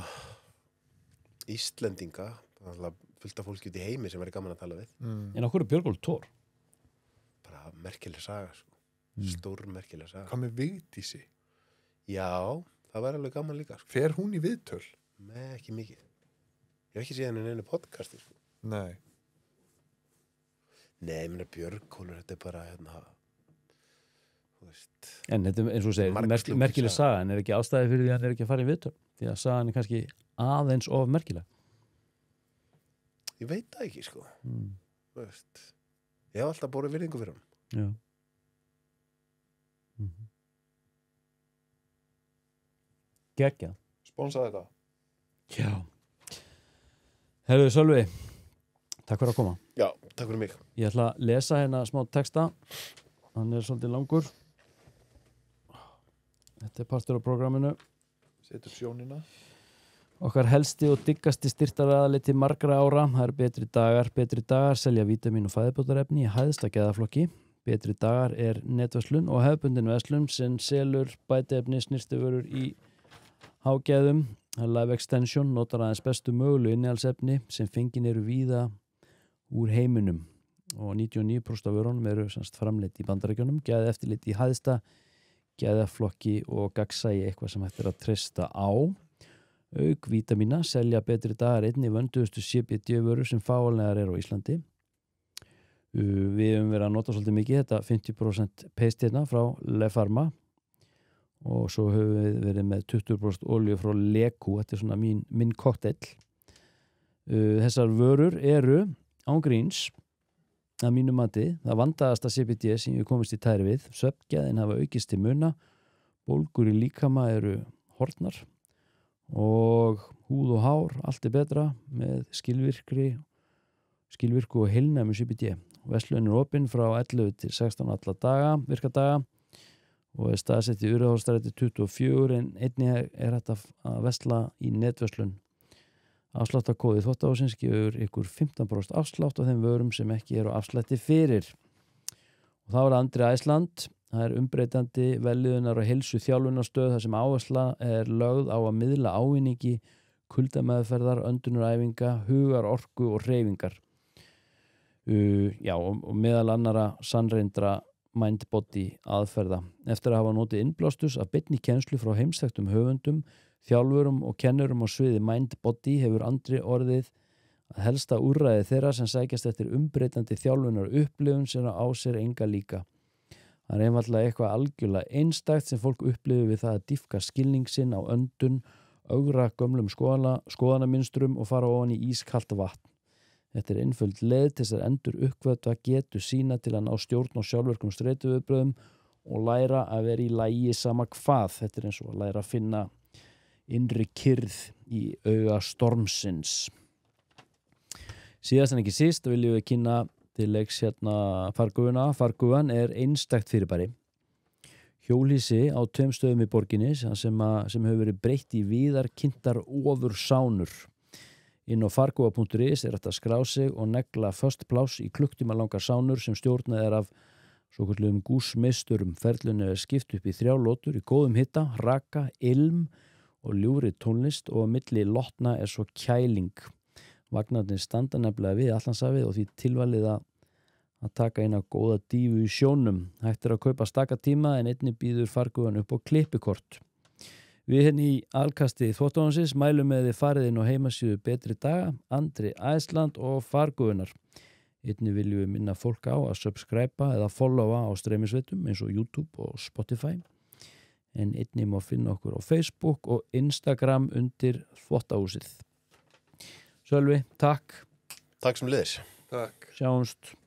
Íslendinga, fullt af fólki út í heimi sem væri gaman að tala við. En okkur er Björgólf Tór? Bara merkileg saga, sko. Stór merkileg saga. Hvað með Vigdísi? Já, það var alveg gaman líka, sko. Fer hún í viðtöl? Nei, ekki mikið. Ég hef ekki séð henni einu podcasti, sko. Nei. Nei, ég meina Björgólfur, þetta er bara, þú veist. En þetta er eins og segir, merkileg saga, en er ekki ástæði fyrir því að hann er ekki að fara í viðtöl? Því að sagan er kannski aðeins of merkileg. Ég veit það ekki, sko. Þú veist. Ég hef alltaf borið virðingu fyrir hann. Já. Geggjað. Sponsaði þetta? Já. Herðu Sölvi, takk fyrir að koma. Já, takk fyrir mig. Ég ætla að lesa hérna smá texta. Hann er svolítið langur. Þetta er partur af programminu. Set upp sjónina. Okkar helsti og diggasti styrktaraðali til margra ára. Það eru Betri dagar selja vítamín og fæðubótarefni í hæðsta geðaflokki. Betri dagar netverslun og hefðbundin verslun sem selur bætiefni snyrtivörur í hágæðum. Live Extension notar aðeins bestu mögulegu innihaldsefni sem fengin eru víða úr heiminum og 99% af vörunum eru framleidd í Bandaríkjunum. Gæði eftirlit í hæðsta geðaflokki og gagnsæi eitthvað sem hægt að treysta á. Auk vítamína selja Betri dagar einnig vönduðustu CBD-vörur sem fáanlegar eru á Íslandi. Við höfum verið að nota svolítið mikið þetta 50% paste hérna frá Le Pharma og svo höfum við verið með 20% olíu frá Leku, þetta svona minn kokteil. Þessar vörur eru án gríns að mínu mati það vandaðasta CBD sem við komist í tæri við. Svefngæðin hafa aukist til muna, bólgur í líkama eru horfnar og húð og hár, allt betra með skilvirku og heilnæmu CBD. Verslunin opinn frá 11 til 16 alla virkadaga og staðsett í Urriðaholtsstræti 24 en einnig þetta að versla í netverslun. Afsláttarkóði þvottahússins gefur ykkur 15% afslátt á þeim vörum sem ekki eru afslætti fyrir. Og þá Andri Æsland. Það umbreytandi velliðunar og heilsu þjálfunarstöð þar sem áhersla lögð á að miðla ávinningi, kuldameðferðar, öndunaræfinga, hugar, orku og hreyfingar. Og meðal annara sannreyndra mind-body aðferða. Eftir að hafa notið innblástus af beinni kennslu frá heimsþekktum höfundum, þjálfurum og kennurum á sviði mind-body hefur Andri orðið að helsta úrræði þeirra sem sækjast eftir umbreytandi þjálfunar upplifun sem á sér enga líka. Það einfaldlega eitthvað algjörlega einstakt sem fólk upplifir við það að dýpka skilning sinn á öndun, ögra gömlum skoðanamynstrum og fara ofan í ískalt vatn. Þetta einföld leið til þess að endur uppgötva getu sína til að ná stjórn á sjálfvirkum streituviðbrögðum og læra að vera í lagi sama hvað. Þetta eins og að læra að finna innri kyrrð í auga stormsins. Síðast en ekki síst viljum við kynna til leiks fargúuna. Fargúan einstakt fyrirbæri. Hjólhýsi á 2 stöðum í borginni sem hefur verið breytt í víðar kynntar ofursánur. Inn á fargúa.is hægt að skrá sig og negla föst pláss í klukktíma langar sánur sem stjórnað af svokölluðum gúsmeisturum. Ferlinu skipt upp í 3 lótur í góðum hita, raka, ilm og ljúfri tónlist og á milli lotna svo kæling. Vagnarnir standa nefnilega við Atlantshafið og því tilvalið að taka eina góða dífu í sjónum. Hægt að kaupa staka tíma en einnig býður fargúan upp á klippikort. Við í alkasti þvottahússins mælum með þið farið inn á heimasíðu Betri daga, Andri Æsland og fargúunar. Einnig viljum við minna fólk á að subscriba eða followa á streymisveitum eins og YouTube og Spotify. En einnig má finna okkur á Facebook og Instagram undir þvottahúsið. Sölvi, takk. Takk sem liðis. Takk. Sjáumst.